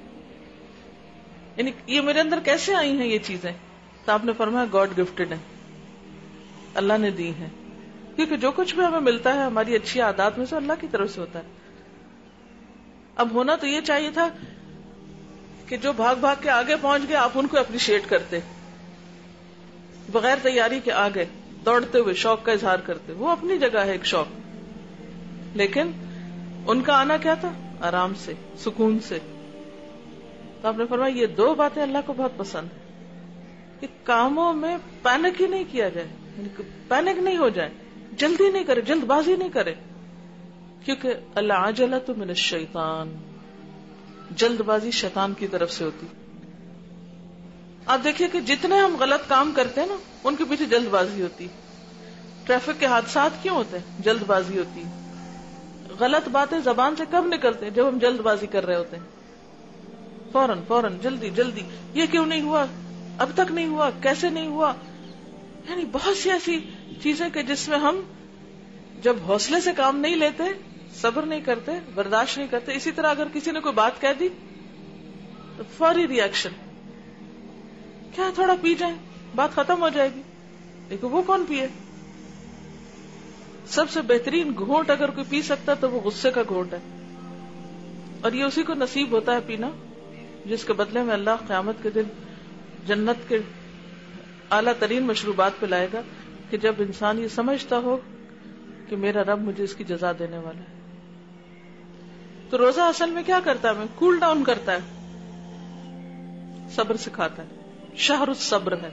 یعنی یہ میرے اندر کیسے آئی ہیں یہ چیزیں؟ تو آپ نے فرمایا گاڈ گفٹڈ ہیں، اللہ نے دی ہیں. کیونکہ جو کچھ بھی ہمیں ملتا ہے ہماری اچھی عادات میں سے اللہ کی طرف سے ہوتا ہے. اب ہونا تو یہ چاہیے تھا کہ جو بھاگ بھاگ کے آگے پہنچ گئے آپ ان کو اپریشیٹ کرتے، بغیر تیاری کے آ گئے. دوڑتے ہوئے شوق کا اظہار کرتے. وہ اپنی جگہ ہے ایک شوق, لیکن ان کا آنا کیا تھا؟ آرام سے, سکون سے. تو آپ نے فرمایا یہ دو باتیں اللہ کو بہت پسند ہیں کہ کاموں میں پینک ہی نہیں کیا جائے, پینک نہیں ہو جائے, جلدی نہیں کرے, جلد بازی نہیں کرے, کیونکہ العجلۃ من الشیطان, جلد بازی شیطان کی طرف سے ہوتی. آپ دیکھیے کہ جتنے ہم غلط کام کرتے ہیں نا ان کے پیچھے جلد بازی ہوتی. ٹریفک کے حادثات کیوں ہوتے ہیں؟ جلد بازی ہوتی. غلط باتیں زبان سے کب نکلتے ہیں؟ جب ہم جلد بازی کر رہے ہوتے ہیں, فوراً فوراً, جلدی جلدی, یہ کیوں نہیں ہوا, اب تک نہیں ہوا, کیسے نہیں ہوا. یعنی بہت سی ایسی چیزیں کہ جس میں ہم جب حوصلے سے کام نہیں لیتے, صبر نہیں کرتے, برداشت نہیں کرتے. اسی طرح اگر کسی نے کوئی بات کہہ دی تو فوری ری ایکشن, کیا تھوڑا پی جائیں بات ختم ہو جائے گی. لیکن وہ کون پیے؟ سب سے بہترین گھونٹ اگر کوئی پی سکتا تو وہ غصے کا گھونٹ ہے, اور یہ اسی کو نصیب ہوتا ہے پینا جس کے بدلے میں اللہ قیامت کے دن جنت کے اعلیٰ ترین مشروبات پلائے گا, کہ جب انسان یہ سمجھتا ہو کہ میرا رب مجھے اس کی جزا دینے والا ہے. تو روزہ اصل میں کیا کرتا ہے؟ ہمیں کول ڈاؤن کرتا ہے, صبر سکھاتا ہے, شہر الصبر ہے.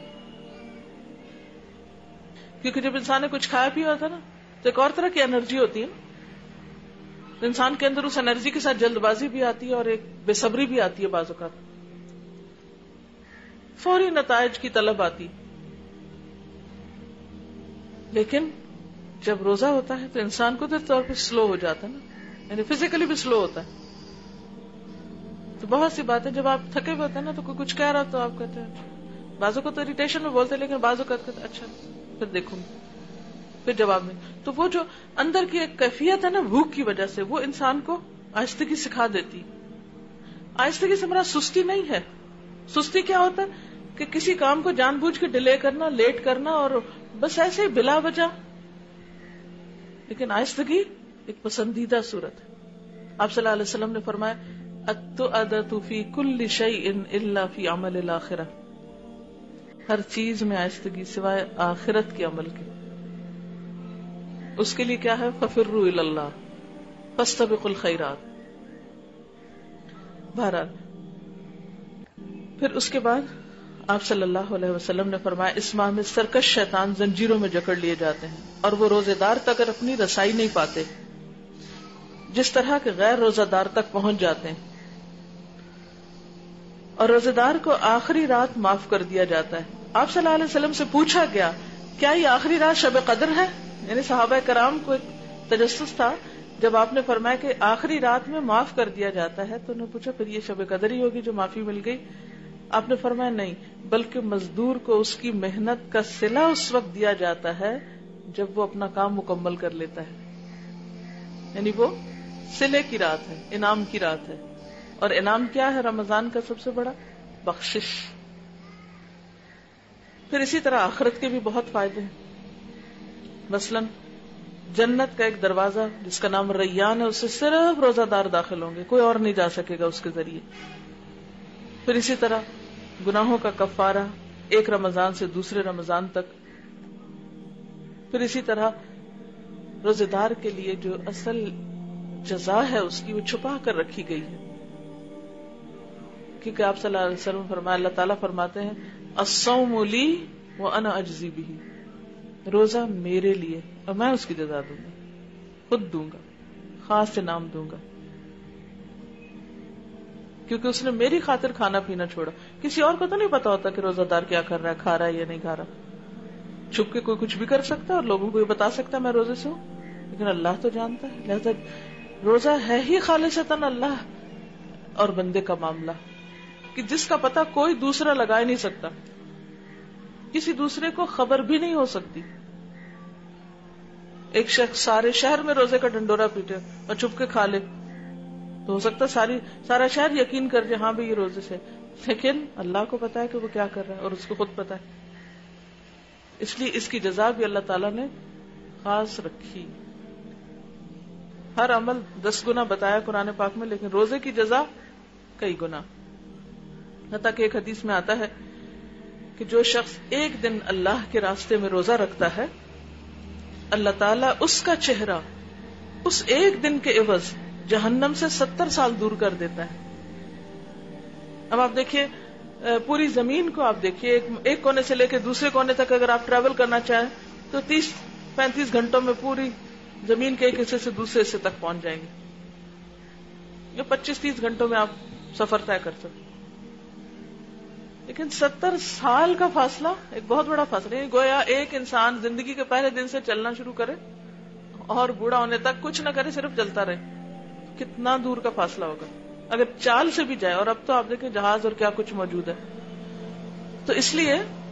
کیونکہ جب انسان نے کچھ کھایا پیا ہوتا ہے نا تو ایک اور طرح کی انرجی ہوتی ہے, تو انسان کے اندر اس انرجی کے ساتھ جلد بازی بھی آتی ہے اور ایک بے صبری بھی آتی ہے, بعض اوقات فوری نتائج کی طلب آتی. لیکن جب روزہ ہوتا ہے تو انسان کو طور پہ سلو ہو جاتا ہے نا, یعنی فزیکلی بھی سلو ہوتا ہے. تو بہت سی باتیں جب آپ تھکے ہوئے ہوتے ہیں نا تو کوئی کچھ کہہ رہا تو آپ کہتے ہیں, بعضوں کو تو اریٹیشن میں بولتے ہیں, لیکن بعضوں کو کہتے ہیں اچھا پھر دیکھوں گی, پھر جواب میں. تو وہ جو اندر کی ایک کیفیت ہے نا بھوک کی وجہ سے, وہ انسان کو آہستگی سکھا دیتی. آہستگی سے ہمارا سستی نہیں ہے. سستی کیا ہوتا ہے کہ کسی کام کو جان بوجھ کے ڈیلے کرنا, لیٹ کرنا, اور بس ایسے ہی بلا وجہ. لیکن آہستگی ایک پسندیدہ صورت ہے. آپ صلی اللہ علیہ وسلم نے فرمایا التؤدۃ فی کل شیء الا فی عمل الاخرہ, ہر چیز میں آہستگی سوائے آخرت کے عمل کے. اس کے لیے کیا ہے؟ ففروا الی اللہ فاستبقوا الخیرات. بہرحال پھر اس کے بعد آپ صلی اللہ علیہ وسلم نے فرمایا اس ماہ میں سرکش شیطان زنجیروں میں جکڑ لیے جاتے ہیں اور وہ روزے دار تک اپنی رسائی نہیں پاتے جس طرح کے غیر روزہ دار تک پہنچ جاتے ہیں. اور روزے دار کو آخری رات معاف کر دیا جاتا ہے. آپ صلی اللہ علیہ وسلم سے پوچھا گیا کیا یہ آخری رات شب قدر ہے؟ یعنی صحابہ کرام کو ایک تجسس تھا جب آپ نے فرمایا کہ آخری رات میں معاف کر دیا جاتا ہے, تو انہوں نے پوچھا پھر یہ شب قدر ہی ہوگی جو معافی مل گئی؟ آپ نے فرمایا نہیں, بلکہ مزدور کو اس کی محنت کا صلہ اس وقت دیا جاتا ہے جب وہ اپنا کام مکمل کر لیتا ہے. یعنی وہ صلے کی رات ہے, انعام کی رات ہے. اور انعام کیا ہے رمضان کا سب سے بڑا؟ بخشش. پھر اسی طرح آخرت کے بھی بہت فائدے ہیں. مثلا جنت کا ایک دروازہ جس کا نام ریان ہے, اس سے صرف روزہ دار داخل ہوں گے, کوئی اور نہیں جا سکے گا اس کے ذریعے. پھر اسی طرح گناہوں کا کفارہ ایک رمضان سے دوسرے رمضان تک. پھر اسی طرح روزے دار کے لیے جو اصل جزا ہے اس کی وہ چھپا کر رکھی گئی ہے, کیونکہ آپ صلی اللہ علیہ وسلم فرمایا, اللہ تعالیٰ فرماتے ہیں الصوم لی وانا اجزی بہ, روزہ میرے لیے اور میں اس کی جزا دوں گا, خود دوں گا, خاص انعام دوں گا, کیونکہ اس نے میری خاطر کھانا پینا چھوڑا. کسی اور کو تو نہیں پتا ہوتا کہ روزہ دار کیا کر رہا ہے, کھا رہا ہے یا نہیں کھا رہا. چھپ کے کوئی کچھ بھی کر سکتا ہے اور لوگوں کو یہ بتا سکتا ہے میں روزے سے ہوں, لیکن اللہ تو جانتا ہے. لہذا روزہ ہے ہی خالصتاً اللہ اور بندے کا معاملہ, کہ جس کا پتہ کوئی دوسرا لگا ہی نہیں سکتا, کسی دوسرے کو خبر بھی نہیں ہو سکتی. ایک شخص سارے شہر میں روزے کا ڈنڈورا پیٹے اور چھپ کے کھا لے تو ہو سکتا سارا شہر یقین کر جائے ہاں بھی یہ روزے سے, لیکن اللہ کو پتا ہے کہ وہ کیا کر رہا ہے اور اس کو خود پتا ہے. اس لیے اس کی جزا بھی اللہ تعالیٰ نے خاص رکھی. ہر عمل 10 گنا بتایا قرآن پاک میں, لیکن روزے کی جزا کئی گنا. حتیٰ کہ ایک حدیث میں آتا ہے کہ جو شخص ایک دن اللہ کے راستے میں روزہ رکھتا ہے، اللہ تعالیٰ اس کا چہرہ اس ایک دن کے عوض جہنم سے 70 سال دور کر دیتا ہے. اب آپ دیکھیے پوری زمین کو آپ دیکھیے، ایک کونے سے لے کے دوسرے کونے تک اگر آپ ٹریول کرنا چاہیں تو 30-35 گھنٹوں میں پوری زمین کے ایک حصے سے دوسرے حصے تک پہنچ جائیں گے. یہ 25-30 گھنٹوں میں آپ سفر طے کر سکتے. لیکن 70 سال کا فاصلہ ایک بہت بڑا فاصلہ ہے. گویا ایک انسان زندگی کے پہلے دن سے چلنا شروع کرے اور بوڑھا ہونے تک کچھ نہ کرے، صرف چلتا رہے. کتنا دور کا فاصلہ ہوگا اگر چال سے بھی جائے. اور اب تو آپ دیکھیں جہاز اور کیا کچھ موجود ہے. تو اس لیے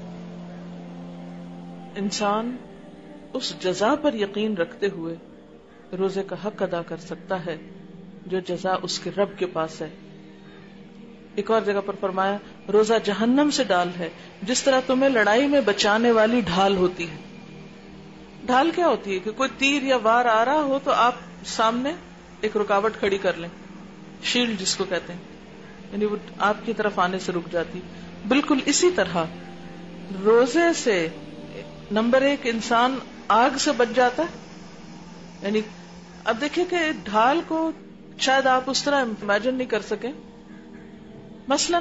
انسان اس جزا پر یقین رکھتے ہوئے روزے کا حق ادا کر سکتا ہے جو جزا اس کے رب کے پاس ہے. ایک اور جگہ پر فرمایا روزہ جہنم سے ڈال ہے جس طرح تمہیں لڑائی میں بچانے والی ڈھال ہوتی ہے. ڈھال کیا ہوتی ہے؟ کہ کوئی تیر یا وار آ رہا ہو تو آپ سامنے ایک رکاوٹ کھڑی کر لیں، شیلڈ جس کو کہتے ہیں، یعنی وہ آپ کی طرف آنے سے رک جاتی. بالکل اسی طرح روزے سے نمبر 1 انسان آگ سے بچ جاتا ہے. یعنی اب دیکھیں کہ ڈھال کو شاید آپ اس طرح امیجن نہیں کر سکیں. مثلا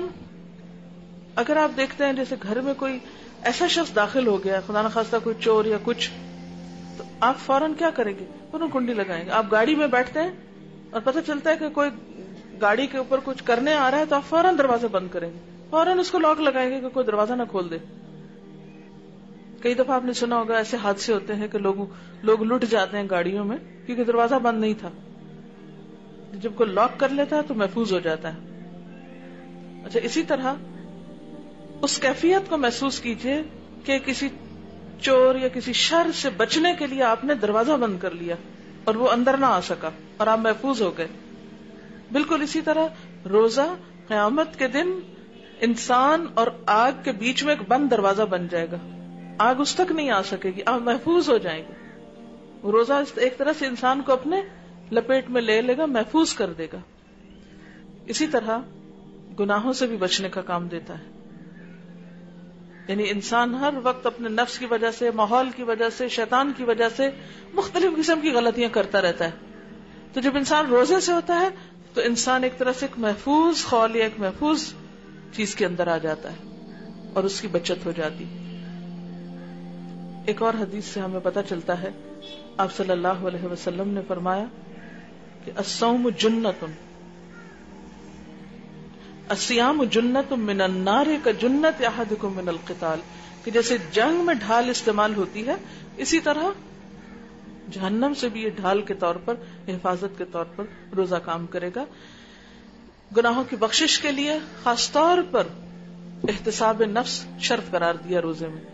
اگر آپ دیکھتے ہیں جیسے گھر میں کوئی ایسا شخص داخل ہو گیا، خدا نخواستہ کوئی چور یا کچھ، تو آپ فوراً کیا کریں گے؟ فوراً کنڈی لگائیں گے. آپ گاڑی میں بیٹھتے ہیں اور پتہ چلتا ہے کہ کوئی گاڑی کے اوپر کچھ کرنے آ رہا ہے تو آپ فوراً دروازہ بند کریں گے، فوراً اس کو لاک لگائیں گے کہ کوئی دروازہ نہ کھول دے. کئی دفعہ آپ نے سنا ہوگا ایسے حادثے ہوتے ہیں کہ لوگ لٹ جاتے ہیں گاڑیوں میں کیونکہ دروازہ بند نہیں تھا. جب کوئی لاک کر لیتا ہے تو محفوظ ہو جاتا ہے. اچھا، اسی طرح اس کیفیت کو محسوس کیجئے کہ کسی چور یا کسی شر سے بچنے کے لیے آپ نے دروازہ بند کر لیا اور وہ اندر نہ آ سکا اور آپ محفوظ ہو گئے. بالکل اسی طرح روزہ قیامت کے دن انسان اور آگ کے بیچ میں ایک بند دروازہ بن جائے گا. آگ اس تک نہیں آ سکے گی، آپ محفوظ ہو جائیں گے. روزہ ایک طرح سے انسان کو اپنے لپیٹ میں لے لے گا، محفوظ کر دے گا. اسی طرح گناہوں سے بھی بچنے کا کام دیتا ہے. یعنی انسان ہر وقت اپنے نفس کی وجہ سے، ماحول کی وجہ سے، شیطان کی وجہ سے مختلف قسم کی غلطیاں کرتا رہتا ہے. تو جب انسان روزے سے ہوتا ہے تو انسان ایک طرح سے ایک محفوظ خول یا ایک محفوظ چیز کے اندر آ جاتا ہے اور اس کی بچت ہو جاتی. ایک اور حدیث سے ہمیں پتہ چلتا ہے، آپ صلی اللہ علیہ وسلم نے فرمایا کہ الصوم جنۃ، الصیام جنۃ من النار کجنۃ احدکم من القتال، کہ جیسے جنگ میں ڈھال استعمال ہوتی ہے اسی طرح جہنم سے بھی یہ ڈھال کے طور پر، حفاظت کے طور پر روزہ کام کرے گا. گناہوں کی بخشش کے لیے خاص طور پر احتساب نفس شرط قرار دیا روزے میں.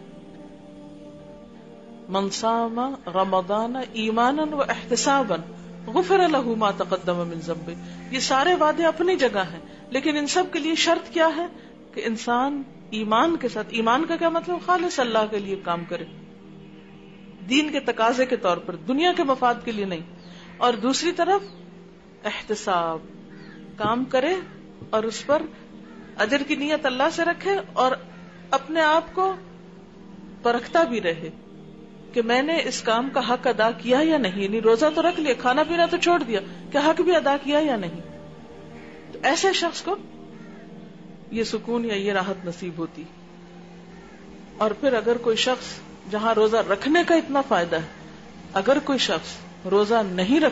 من صام رمضان ایمانا و احتسابا غفر له ما تقدم من ذنبه. یہ سارے وعدے اپنی جگہ ہیں لیکن ان سب کے لیے شرط کیا ہے کہ انسان ایمان کے ساتھ، ایمان کا کیا مطلب؟ خالص اللہ کے لیے کام کرے، دین کے تقاضے کے طور پر، دنیا کے مفاد کے لیے نہیں. اور دوسری طرف احتساب، کام کرے اور اس پر اجر کی نیت اللہ سے رکھے اور اپنے آپ کو پرکھتا بھی رہے کہ میں نے اس کام کا حق ادا کیا یا نہیں. یعنی روزہ تو رکھ لیا، کھانا پینا تو چھوڑ دیا، کیا حق بھی ادا کیا یا نہیں. تو ایسے شخص کو یہ سکون یا یہ راحت نصیب ہوتی. اور پھر اگر کوئی شخص، جہاں روزہ رکھنے کا اتنا فائدہ ہے، اگر کوئی شخص روزہ نہیں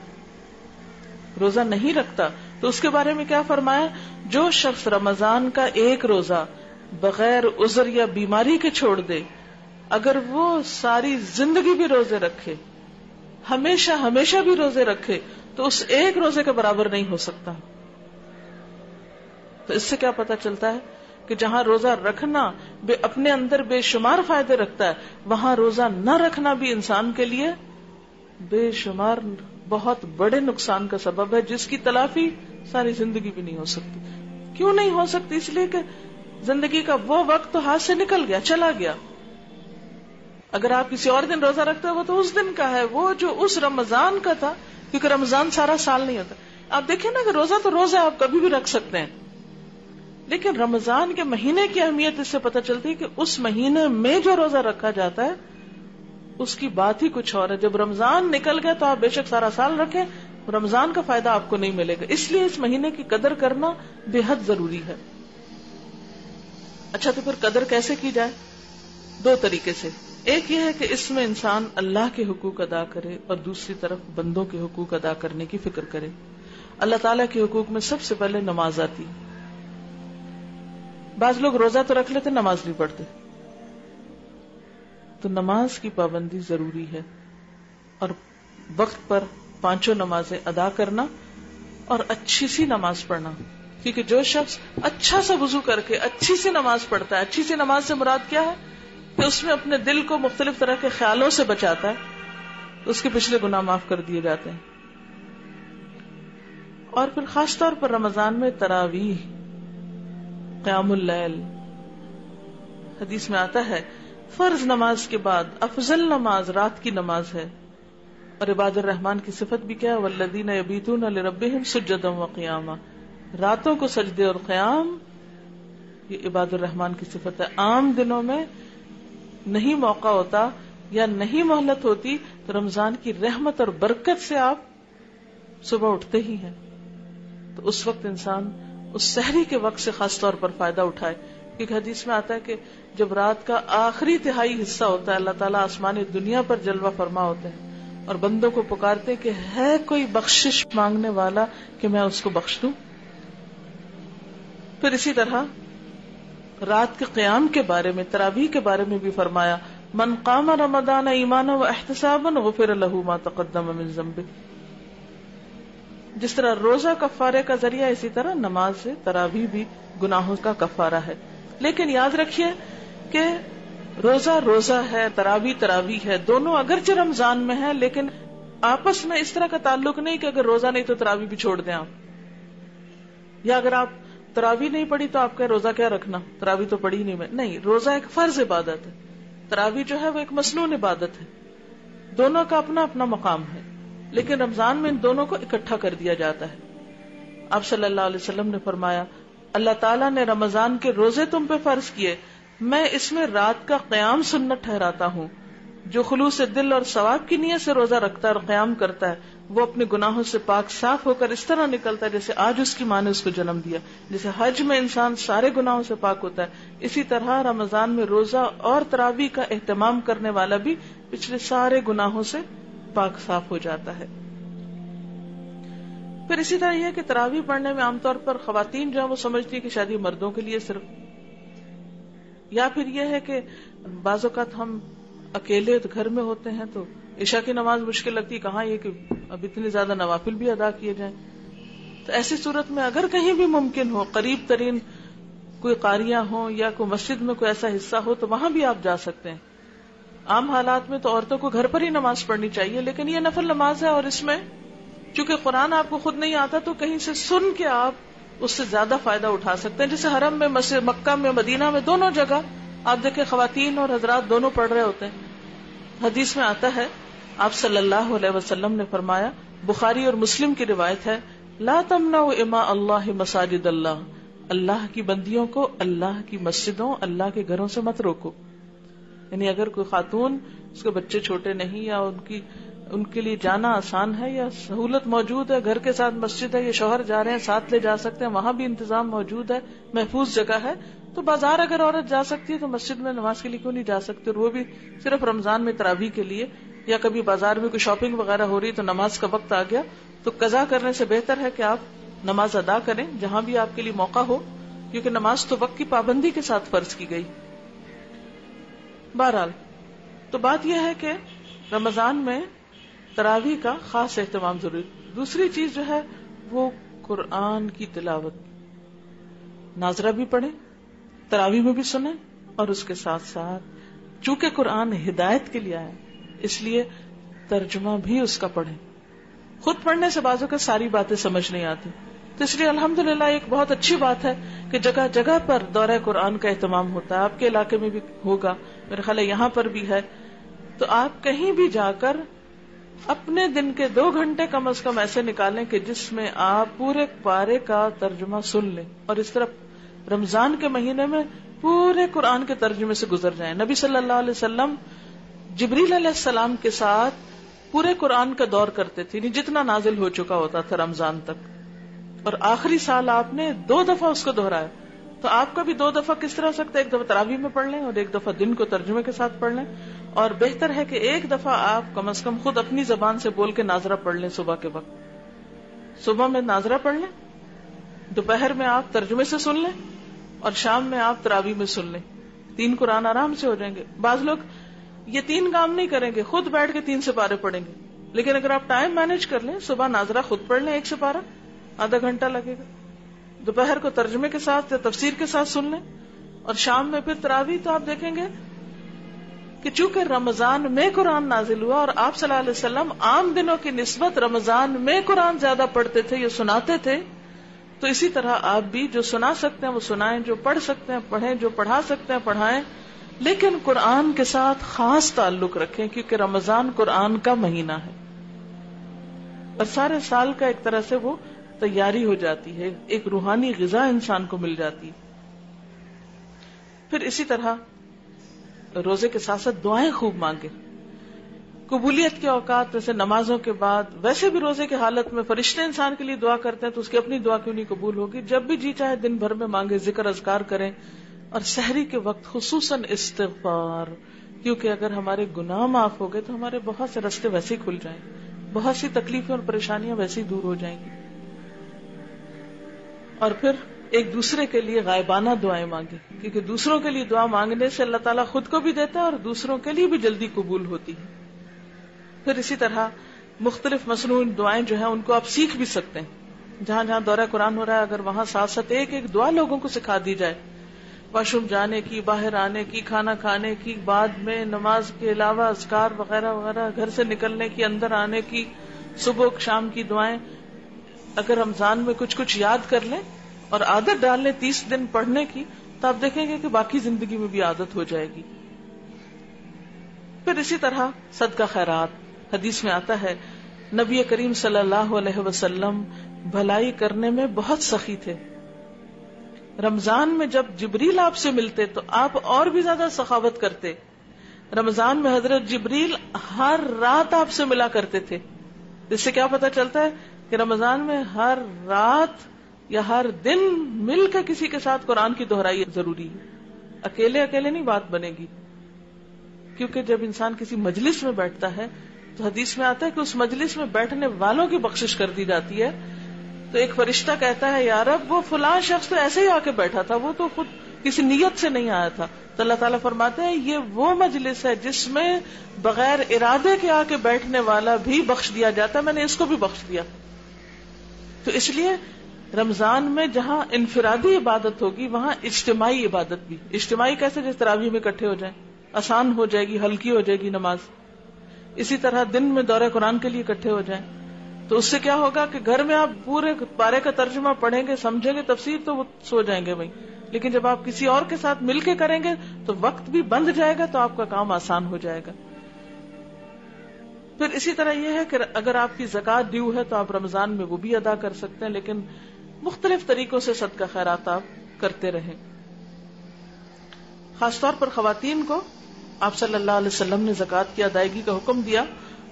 رکھتا تو اس کے بارے میں کیا فرمایا؟ جو شخص رمضان کا ایک روزہ بغیر عذر یا بیماری کے چھوڑ دے، اگر وہ ساری زندگی بھی روزے رکھے، ہمیشہ ہمیشہ بھی روزے رکھے، تو اس ایک روزے کے برابر نہیں ہو سکتا. تو اس سے کیا پتا چلتا ہے کہ جہاں روزہ رکھنا اپنے اندر بے شمار فائدے رکھتا ہے، وہاں روزہ نہ رکھنا بھی انسان کے لیے بے شمار بہت بڑے نقصان کا سبب ہے، جس کی تلافی ساری زندگی بھی نہیں ہو سکتی. کیوں نہیں ہو سکتی؟ اس لیے کہ زندگی کا وہ وقت تو ہاتھ سے نکل گیا، چلا گیا. اگر آپ کسی اور دن روزہ رکھتے ہو تو اس دن کا ہے، وہ جو اس رمضان کا تھا، کیونکہ رمضان سارا سال نہیں ہوتا. آپ دیکھیں نا کہ روزہ تو روزہ آپ کبھی بھی رکھ سکتے ہیں، لیکن رمضان کے مہینے کی اہمیت اس سے پتہ چلتی ہے کہ اس مہینے میں جو روزہ رکھا جاتا ہے اس کی بات ہی کچھ اور ہے. جب رمضان نکل گیا تو آپ بے شک سارا سال رکھیں, رمضان کا فائدہ آپ کو نہیں ملے گا. اس لیے اس مہینے کی قدر کرنا بے حد ضروری ہے. اچھا, تو پھر قدر کیسے کی جائے؟ دو طریقے سے. ایک یہ ہے کہ اس میں انسان اللہ کے حقوق ادا کرے اور دوسری طرف بندوں کے حقوق ادا کرنے کی فکر کرے. اللہ تعالیٰ کے حقوق میں سب سے پہلے نماز آتی. بعض لوگ روزہ تو رکھ لیتے, نماز نہیں پڑھتے. تو نماز کی پابندی ضروری ہے, اور وقت پر 5 نمازیں ادا کرنا اور اچھی سی نماز پڑھنا. کیونکہ جو شخص اچھا سا وضو کر کے اچھی سی نماز پڑھتا ہے, اچھی سی نماز سے مراد کیا ہے کہ اس میں اپنے دل کو مختلف طرح کے خیالوں سے بچاتا ہے, تو اس کے پچھلے گناہ معاف کر دیے جاتے ہیں. اور پھر خاص طور پر رمضان میں تراویح, قیام اللیل. حدیث میں آتا ہے فرض نماز کے بعد افضل نماز رات کی نماز ہے. اور عباد الرحمن کی صفت بھی کیا ہے, والذین یبیتون لربہم سجدا وقیاما. راتوں کو سجدے اور قیام, یہ عباد الرحمن کی صفت ہے. عام دنوں میں نہیں موقع ہوتا یا نہیں مہلت ہوتی, تو رمضان کی رحمت اور برکت سے آپ صبح اٹھتے ہی ہیں. تو اس وقت انسان اس سحری کے وقت سے خاص طور پر فائدہ اٹھائے. کیونکہ حدیث میں آتا ہے کہ جب رات کا آخری تہائی حصہ ہوتا ہے, اللہ تعالیٰ آسمان دنیا پر جلوہ فرما ہوتے ہیں اور بندوں کو پکارتے کہ ہے کوئی بخشش مانگنے والا کہ میں اس کو بخش دوں. پھر اسی طرح رات کے قیام کے بارے میں, تراویح کے بارے میں بھی فرمایا, من قام رمضان ایمانا واحتسابا غفر له ما تقدم من ذنبه. جس طرح روزہ کفارے کا ذریعہ, اسی طرح نماز سے تراویح بھی گناہوں کا کفارہ ہے. لیکن یاد رکھیے کہ روزہ روزہ ہے, تراویح تراویح ہے. دونوں اگرچہ رمضان میں ہے لیکن آپس میں اس طرح کا تعلق نہیں کہ اگر روزہ نہیں تو تراویح بھی چھوڑ دیں آپ, یا اگر آپ تراویح نہیں پڑھی تو آپ کا روزہ کیا رکھنا, تراویح تو پڑھی نہیں میں. نہیں, روزہ ایک فرض عبادت ہے, تراویح جو ہے وہ ایک مسنون عبادت ہے. دونوں کا اپنا اپنا مقام ہے, لیکن رمضان میں ان دونوں کو اکٹھا کر دیا جاتا ہے. آپ صلی اللہ علیہ وسلم نے فرمایا, اللہ تعالیٰ نے رمضان کے روزے تم پہ فرض کیے, میں اس میں رات کا قیام سنت ٹھہراتا ہوں. جو خلوص دل اور ثواب کی نیت سے روزہ رکھتا ہے اور قیام کرتا ہے, وہ اپنے گناہوں سے پاک صاف ہو کر اس طرح نکلتا ہے جیسے آج اس کی ماں نے اس کو جنم دیا. جیسے حج میں انسان سارے گناہوں سے پاک ہوتا ہے, اسی طرح رمضان میں روزہ اور تراویح کا اہتمام کرنے والا بھی پچھلے سارے گناہوں سے پاک صاف ہو جاتا ہے. پھر اسی طرح یہ کہ تراویح پڑھنے میں عام طور پر خواتین جو ہیں وہ سمجھتی ہے کہ شاید یہ مردوں کے لیے صرف, یا پھر یہ ہے کہ بعض اوقات ہم اکیلے گھر میں ہوتے ہیں تو عشاء کی نماز مشکل لگتی ہے, کہاں یہ کہ اب اتنی زیادہ نوافل بھی ادا کیے جائیں. تو ایسی صورت میں اگر کہیں بھی ممکن ہو, قریب ترین کوئی قاریاں ہوں یا کوئی مسجد میں کوئی ایسا حصہ ہو تو وہاں بھی آپ جا سکتے ہیں. عام حالات میں تو عورتوں کو گھر پر ہی نماز پڑھنی چاہیے, لیکن یہ نفل نماز ہے اور اس میں چونکہ قرآن آپ کو خود نہیں آتا تو کہیں سے سن کے آپ اس سے زیادہ فائدہ اٹھا سکتے ہیں. جیسے حرم میں, مسجد مکہ میں, مدینہ میں, دونوں جگہ آپ دیکھیں خواتین اور حضرات دونوں پڑھ رہے ہوتے ہیں. حدیث میں آتا ہے, آپ صلی اللہ علیہ وسلم نے فرمایا, بخاری اور مسلم کی روایت ہے, لا تمنعوا اماء اللہ مساجد اللہ, اللہ کی بندیوں کو اللہ کی مسجدوں, اللہ کے گھروں سے مت روکو. یعنی اگر کوئی خاتون, اس کے بچے چھوٹے نہیں یا ان کے لیے جانا آسان ہے یا سہولت موجود ہے, گھر کے ساتھ مسجد ہے, یہ شوہر جا رہے ہیں ساتھ لے جا سکتے ہیں, وہاں بھی انتظام موجود ہے, محفوظ جگہ ہے, تو بازار اگر عورت جا سکتی ہے تو مسجد میں نماز کے لیے کیوں نہیں جا سکتی؟ اور وہ بھی صرف رمضان میں تراویح کے لیے, یا کبھی بازار میں کوئی شاپنگ وغیرہ ہو رہی تو نماز کا وقت آ گیا تو قضا کرنے سے بہتر ہے کہ آپ نماز ادا کریں جہاں بھی آپ کے لیے موقع ہو, کیونکہ نماز تو وقت کی پابندی کے ساتھ فرض کی گئی. بہرحال تو بات یہ ہے کہ رمضان میں تراویح کا خاص اہتمام ضروری. دوسری چیز جو ہے وہ قرآن کی تلاوت, ناظرہ بھی پڑھیں, تراویح میں بھی سنیں, اور اس کے ساتھ ساتھ چونکہ قرآن ہدایت کے لیے آیا اس لیے ترجمہ بھی اس کا پڑھیں. خود پڑھنے سے بعضوں کا ساری باتیں سمجھ نہیں آتی, تو اس لیے الحمدللہ ایک بہت اچھی بات ہے کہ جگہ جگہ پر دورہ قرآن کا اہتمام ہوتا ہے. آپ کے علاقے میں بھی ہوگا, میرے خیال ہے یہاں پر بھی ہے. تو آپ کہیں بھی جا کر اپنے دن کے 2 گھنٹے کم از کم ایسے نکالیں کہ جس میں آپ پورے پارے کا ترجمہ سن لیں, اور اس طرح رمضان کے مہینے میں پورے قرآن کے ترجمے سے گزر جائیں. نبی صلی اللہ علیہ وسلم جبریل علیہ السلام کے ساتھ پورے قرآن کا دور کرتے تھے, جتنا نازل ہو چکا ہوتا تھا رمضان تک, اور آخری سال آپ نے 2 دفعہ اس کو دہرایا. تو آپ کا بھی 2 دفعہ کس طرح ہو سکتا ہے؟ 1 دفعہ تراویح میں پڑھ لیں اور 1 دفعہ دن کو ترجمے کے ساتھ پڑھ لیں, اور بہتر ہے کہ 1 دفعہ آپ کم از کم خود اپنی زبان سے بول کے ناظرہ پڑھ لیں. صبح کے وقت صبح میں ناظرہ پڑھ لیں, دوپہر میں آپ ترجمے سے سن لیں, اور شام میں آپ تراویح میں سن لیں. 3 قرآن آرام سے ہو جائیں گے. بعض لوگ یہ 3 کام نہیں کریں گے, خود بیٹھ کے 3 سپارے پڑھیں گے, لیکن اگر آپ ٹائم مینج کر لیں, صبح ناظرہ خود پڑھ لیں 1 سپارہ, آدھا گھنٹہ لگے گا, دوپہر کو ترجمے کے ساتھ یا تفسیر کے ساتھ سن لیں, اور شام میں پھر تراویح. تو آپ دیکھیں گے کہ چونکہ رمضان میں قرآن نازل ہوا اور آپ صلی اللہ علیہ وسلم عام دنوں کی نسبت رمضان میں قرآن زیادہ پڑھتے تھے یا سناتے تھے, تو اسی طرح آپ بھی جو سنا سکتے ہیں وہ سنائیں, جو پڑھ سکتے ہیں پڑھیں, جو پڑھا سکتے ہیں پڑھائیں, لیکن قرآن کے ساتھ خاص تعلق رکھیں, کیونکہ رمضان قرآن کا مہینہ ہے اور سارے سال کا ایک طرح سے وہ تیاری ہو جاتی ہے, ایک روحانی غذا انسان کو مل جاتی ہے. پھر اسی طرح روزے کے ساتھ ساتھ دعائیں خوب مانگے. قبولیت کے اوقات جیسے نمازوں کے بعد, ویسے بھی روزے کی حالت میں فرشتے انسان کے لیے دعا کرتے ہیں, تو اس کی اپنی دعا کیوں نہیں قبول ہوگی؟ جب بھی جی چاہے دن بھر میں مانگے, ذکر اذکار کریں, اور سحری کے وقت خصوصاً استغفار, کیونکہ اگر ہمارے گناہ معاف ہو گئے تو ہمارے بہت سے راستے ویسے ہی کھل جائیں, بہت سی تکلیفیں اور پریشانیاں ویسے ہی دور ہو جائیں گی. اور پھر ایک دوسرے کے لیے غائبانہ دعائیں مانگے, کیونکہ دوسروں کے لیے دعا مانگنے سے اللہ تعالیٰ خود کو بھی دیتا ہے اور دوسروں کے لیے بھی جلدی قبول ہوتی ہے. پھر اسی طرح مختلف مصنوعی دعائیں جو ہیں ان کو آپ سیکھ بھی سکتے ہیں. جہاں جہاں دورہ قرآن ہو رہا ہے, اگر وہاں ساتھ ساتھ ایک ایک دعا لوگوں کو سکھا دی جائے, واش روم جانے کی, باہر آنے کی, کھانا کھانے کی, بعد میں نماز کے علاوہ اذکار وغیرہ وغیرہ, گھر سے نکلنے کی, اندر آنے کی, صبح شام کی دعائیں, اگر رمضان میں کچھ کچھ یاد کر لیں اور عادت ڈال لیں 30 دن پڑھنے کی, تو آپ دیکھیں گے کہ باقی زندگی میں بھی عادت ہو جائے گی. پھر اسی طرح صدقہ خیرات. حدیث میں آتا ہے نبی کریم صلی اللہ علیہ وسلم بھلائی کرنے میں بہت سخی تھے. رمضان میں جب جبریل آپ سے ملتے تو آپ اور بھی زیادہ سخاوت کرتے. رمضان میں حضرت جبریل ہر رات آپ سے ملا کرتے تھے. اس سے کیا پتا چلتا ہے کہ رمضان میں ہر رات یا ہر دن مل کر کسی کے ساتھ قرآن کی دہرائی ضروری ہے. اکیلے اکیلے نہیں بات بنے گی, کیونکہ جب انسان کسی مجلس میں بیٹھتا ہے تو حدیث میں آتا ہے کہ اس مجلس میں بیٹھنے والوں کی بخشش کر دی جاتی ہے. تو ایک فرشتہ کہتا ہے یا رب وہ فلاں شخص تو ایسے ہی آ کے بیٹھا تھا, وہ تو خود کسی نیت سے نہیں آیا تھا. تو اللہ تعالیٰ فرماتے ہیں یہ وہ مجلس ہے جس میں بغیر ارادے کے آ کے بیٹھنے والا بھی بخش دیا جاتا ہے, میں نے اس کو بھی بخش دیا. تو اس لیے رمضان میں جہاں انفرادی عبادت ہوگی وہاں اجتماعی عبادت بھی. اجتماعی کیسے؟ جس تراویح میں اکٹھے ہو جائیں, آسان ہو جائے گی, ہلکی ہو جائے گی نماز. اسی طرح دن میں دورہ قرآن کے لیے اکٹھے ہو جائیں, تو اس سے کیا ہوگا کہ گھر میں آپ پورے پارے کا ترجمہ پڑھیں گے, سمجھیں گے تفسیر, تو وہ سو جائیں گے وہیں. لیکن جب آپ کسی اور کے ساتھ مل کے کریں گے تو وقت بھی بند جائے گا, تو آپ کا کام آسان ہو جائے گا. پھر اسی طرح یہ ہے کہ اگر آپ کی زکوٰۃ ڈیو ہے تو آپ رمضان میں وہ بھی ادا کر سکتے ہیں, لیکن مختلف طریقوں سے صدقہ خیرات آپ کرتے رہیں. خاص طور پر خواتین کو آپ صلی اللہ علیہ وسلم نے زکوٰۃ کی ادائیگی کا حکم دیا.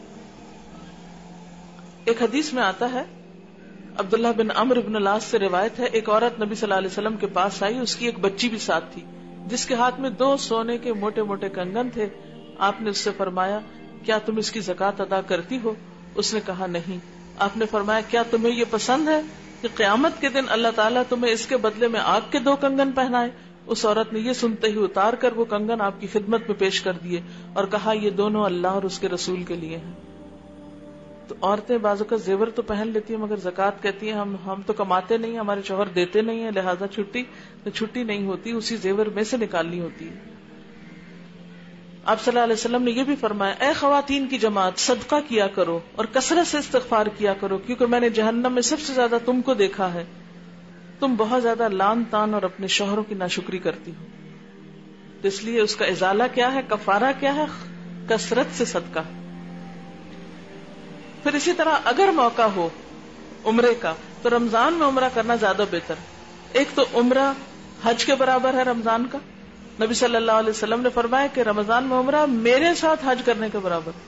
ایک حدیث میں آتا ہے, عبداللہ بن عمرو بن العاص سے روایت ہے, ایک عورت نبی صلی اللہ علیہ وسلم کے پاس آئی, اس کی ایک بچی بھی ساتھ تھی جس کے ہاتھ میں 2 سونے کے موٹے موٹے کنگن تھے. آپ نے اس سے فرمایا کیا تم اس کی زکوٰۃ ادا کرتی ہو؟ اس نے کہا نہیں. آپ نے فرمایا کیا تمہیں یہ پسند ہے کہ قیامت کے دن اللہ تعالیٰ تمہیں اس کے بدلے میں آگ کے 2 کنگن پہنائے؟ اس عورت نے یہ سنتے ہی اتار کر وہ کنگن آپ کی خدمت میں پیش کر دیے اور کہا یہ دونوں اللہ اور اس کے رسول کے لیے ہیں. تو عورتیں بعض اوقات زیور تو پہن لیتی ہیں, مگر زکوٰۃ کہتی ہیں ہم تو کماتے نہیں, ہمارے شوہر دیتے نہیں ہیں, لہٰذا چھٹی نہیں ہوتی, اسی زیور میں سے نکالنی ہوتی ہے. آپ صلی اللہ علیہ وسلم نے یہ بھی فرمایا اے خواتین کی جماعت, صدقہ کیا کرو اور کثرت سے استغفار کیا کرو, کیونکہ میں نے جہنم میں سب سے زیادہ تم کو دیکھا ہے, تم بہت زیادہ لان تان اور اپنے شوہروں کی ناشکری کرتی ہو. تو اس لیے اس کا ازالہ کیا ہے, کفارہ کیا ہے؟ کثرت سے صدقہ. پھر اسی طرح اگر موقع ہو عمرے کا تو رمضان میں عمرہ کرنا زیادہ بہتر. ایک تو عمرہ حج کے برابر ہے رمضان کا. نبی صلی اللہ علیہ وسلم نے فرمایا کہ رمضان میں عمرہ میرے ساتھ حج کرنے کے برابر.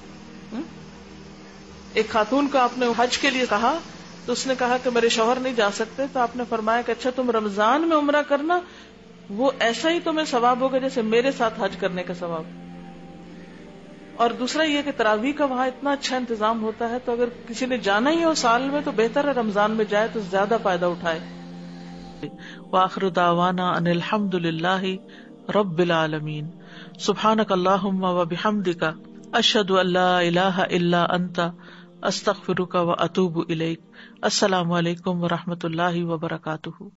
ایک خاتون کو آپ نے حج کے لیے کہا تو اس نے کہا کہ میرے شوہر نہیں جا سکتے, تو آپ نے فرمایا کہ اچھا تم رمضان میں عمرہ کرنا, وہ ایسا ہی تمہیں ثواب ہوگا جیسے میرے ساتھ حج کرنے کا ثواب. اور دوسرا یہ کہ تراویح کا وہاں اتنا اچھا انتظام ہوتا ہے, تو اگر کسی نے جانا ہی ہو سال میں تو بہتر ہے رمضان میں جائے تو زیادہ فائدہ اٹھائے. وآخر دعوانا ان الحمد للہ رب العالمین. سبحانک اللہم وبحمدک اشہد ان لا الہ الا انت استغفرک واتوب الیک. السلام علیکم ورحمۃ اللہ وبرکاتہ.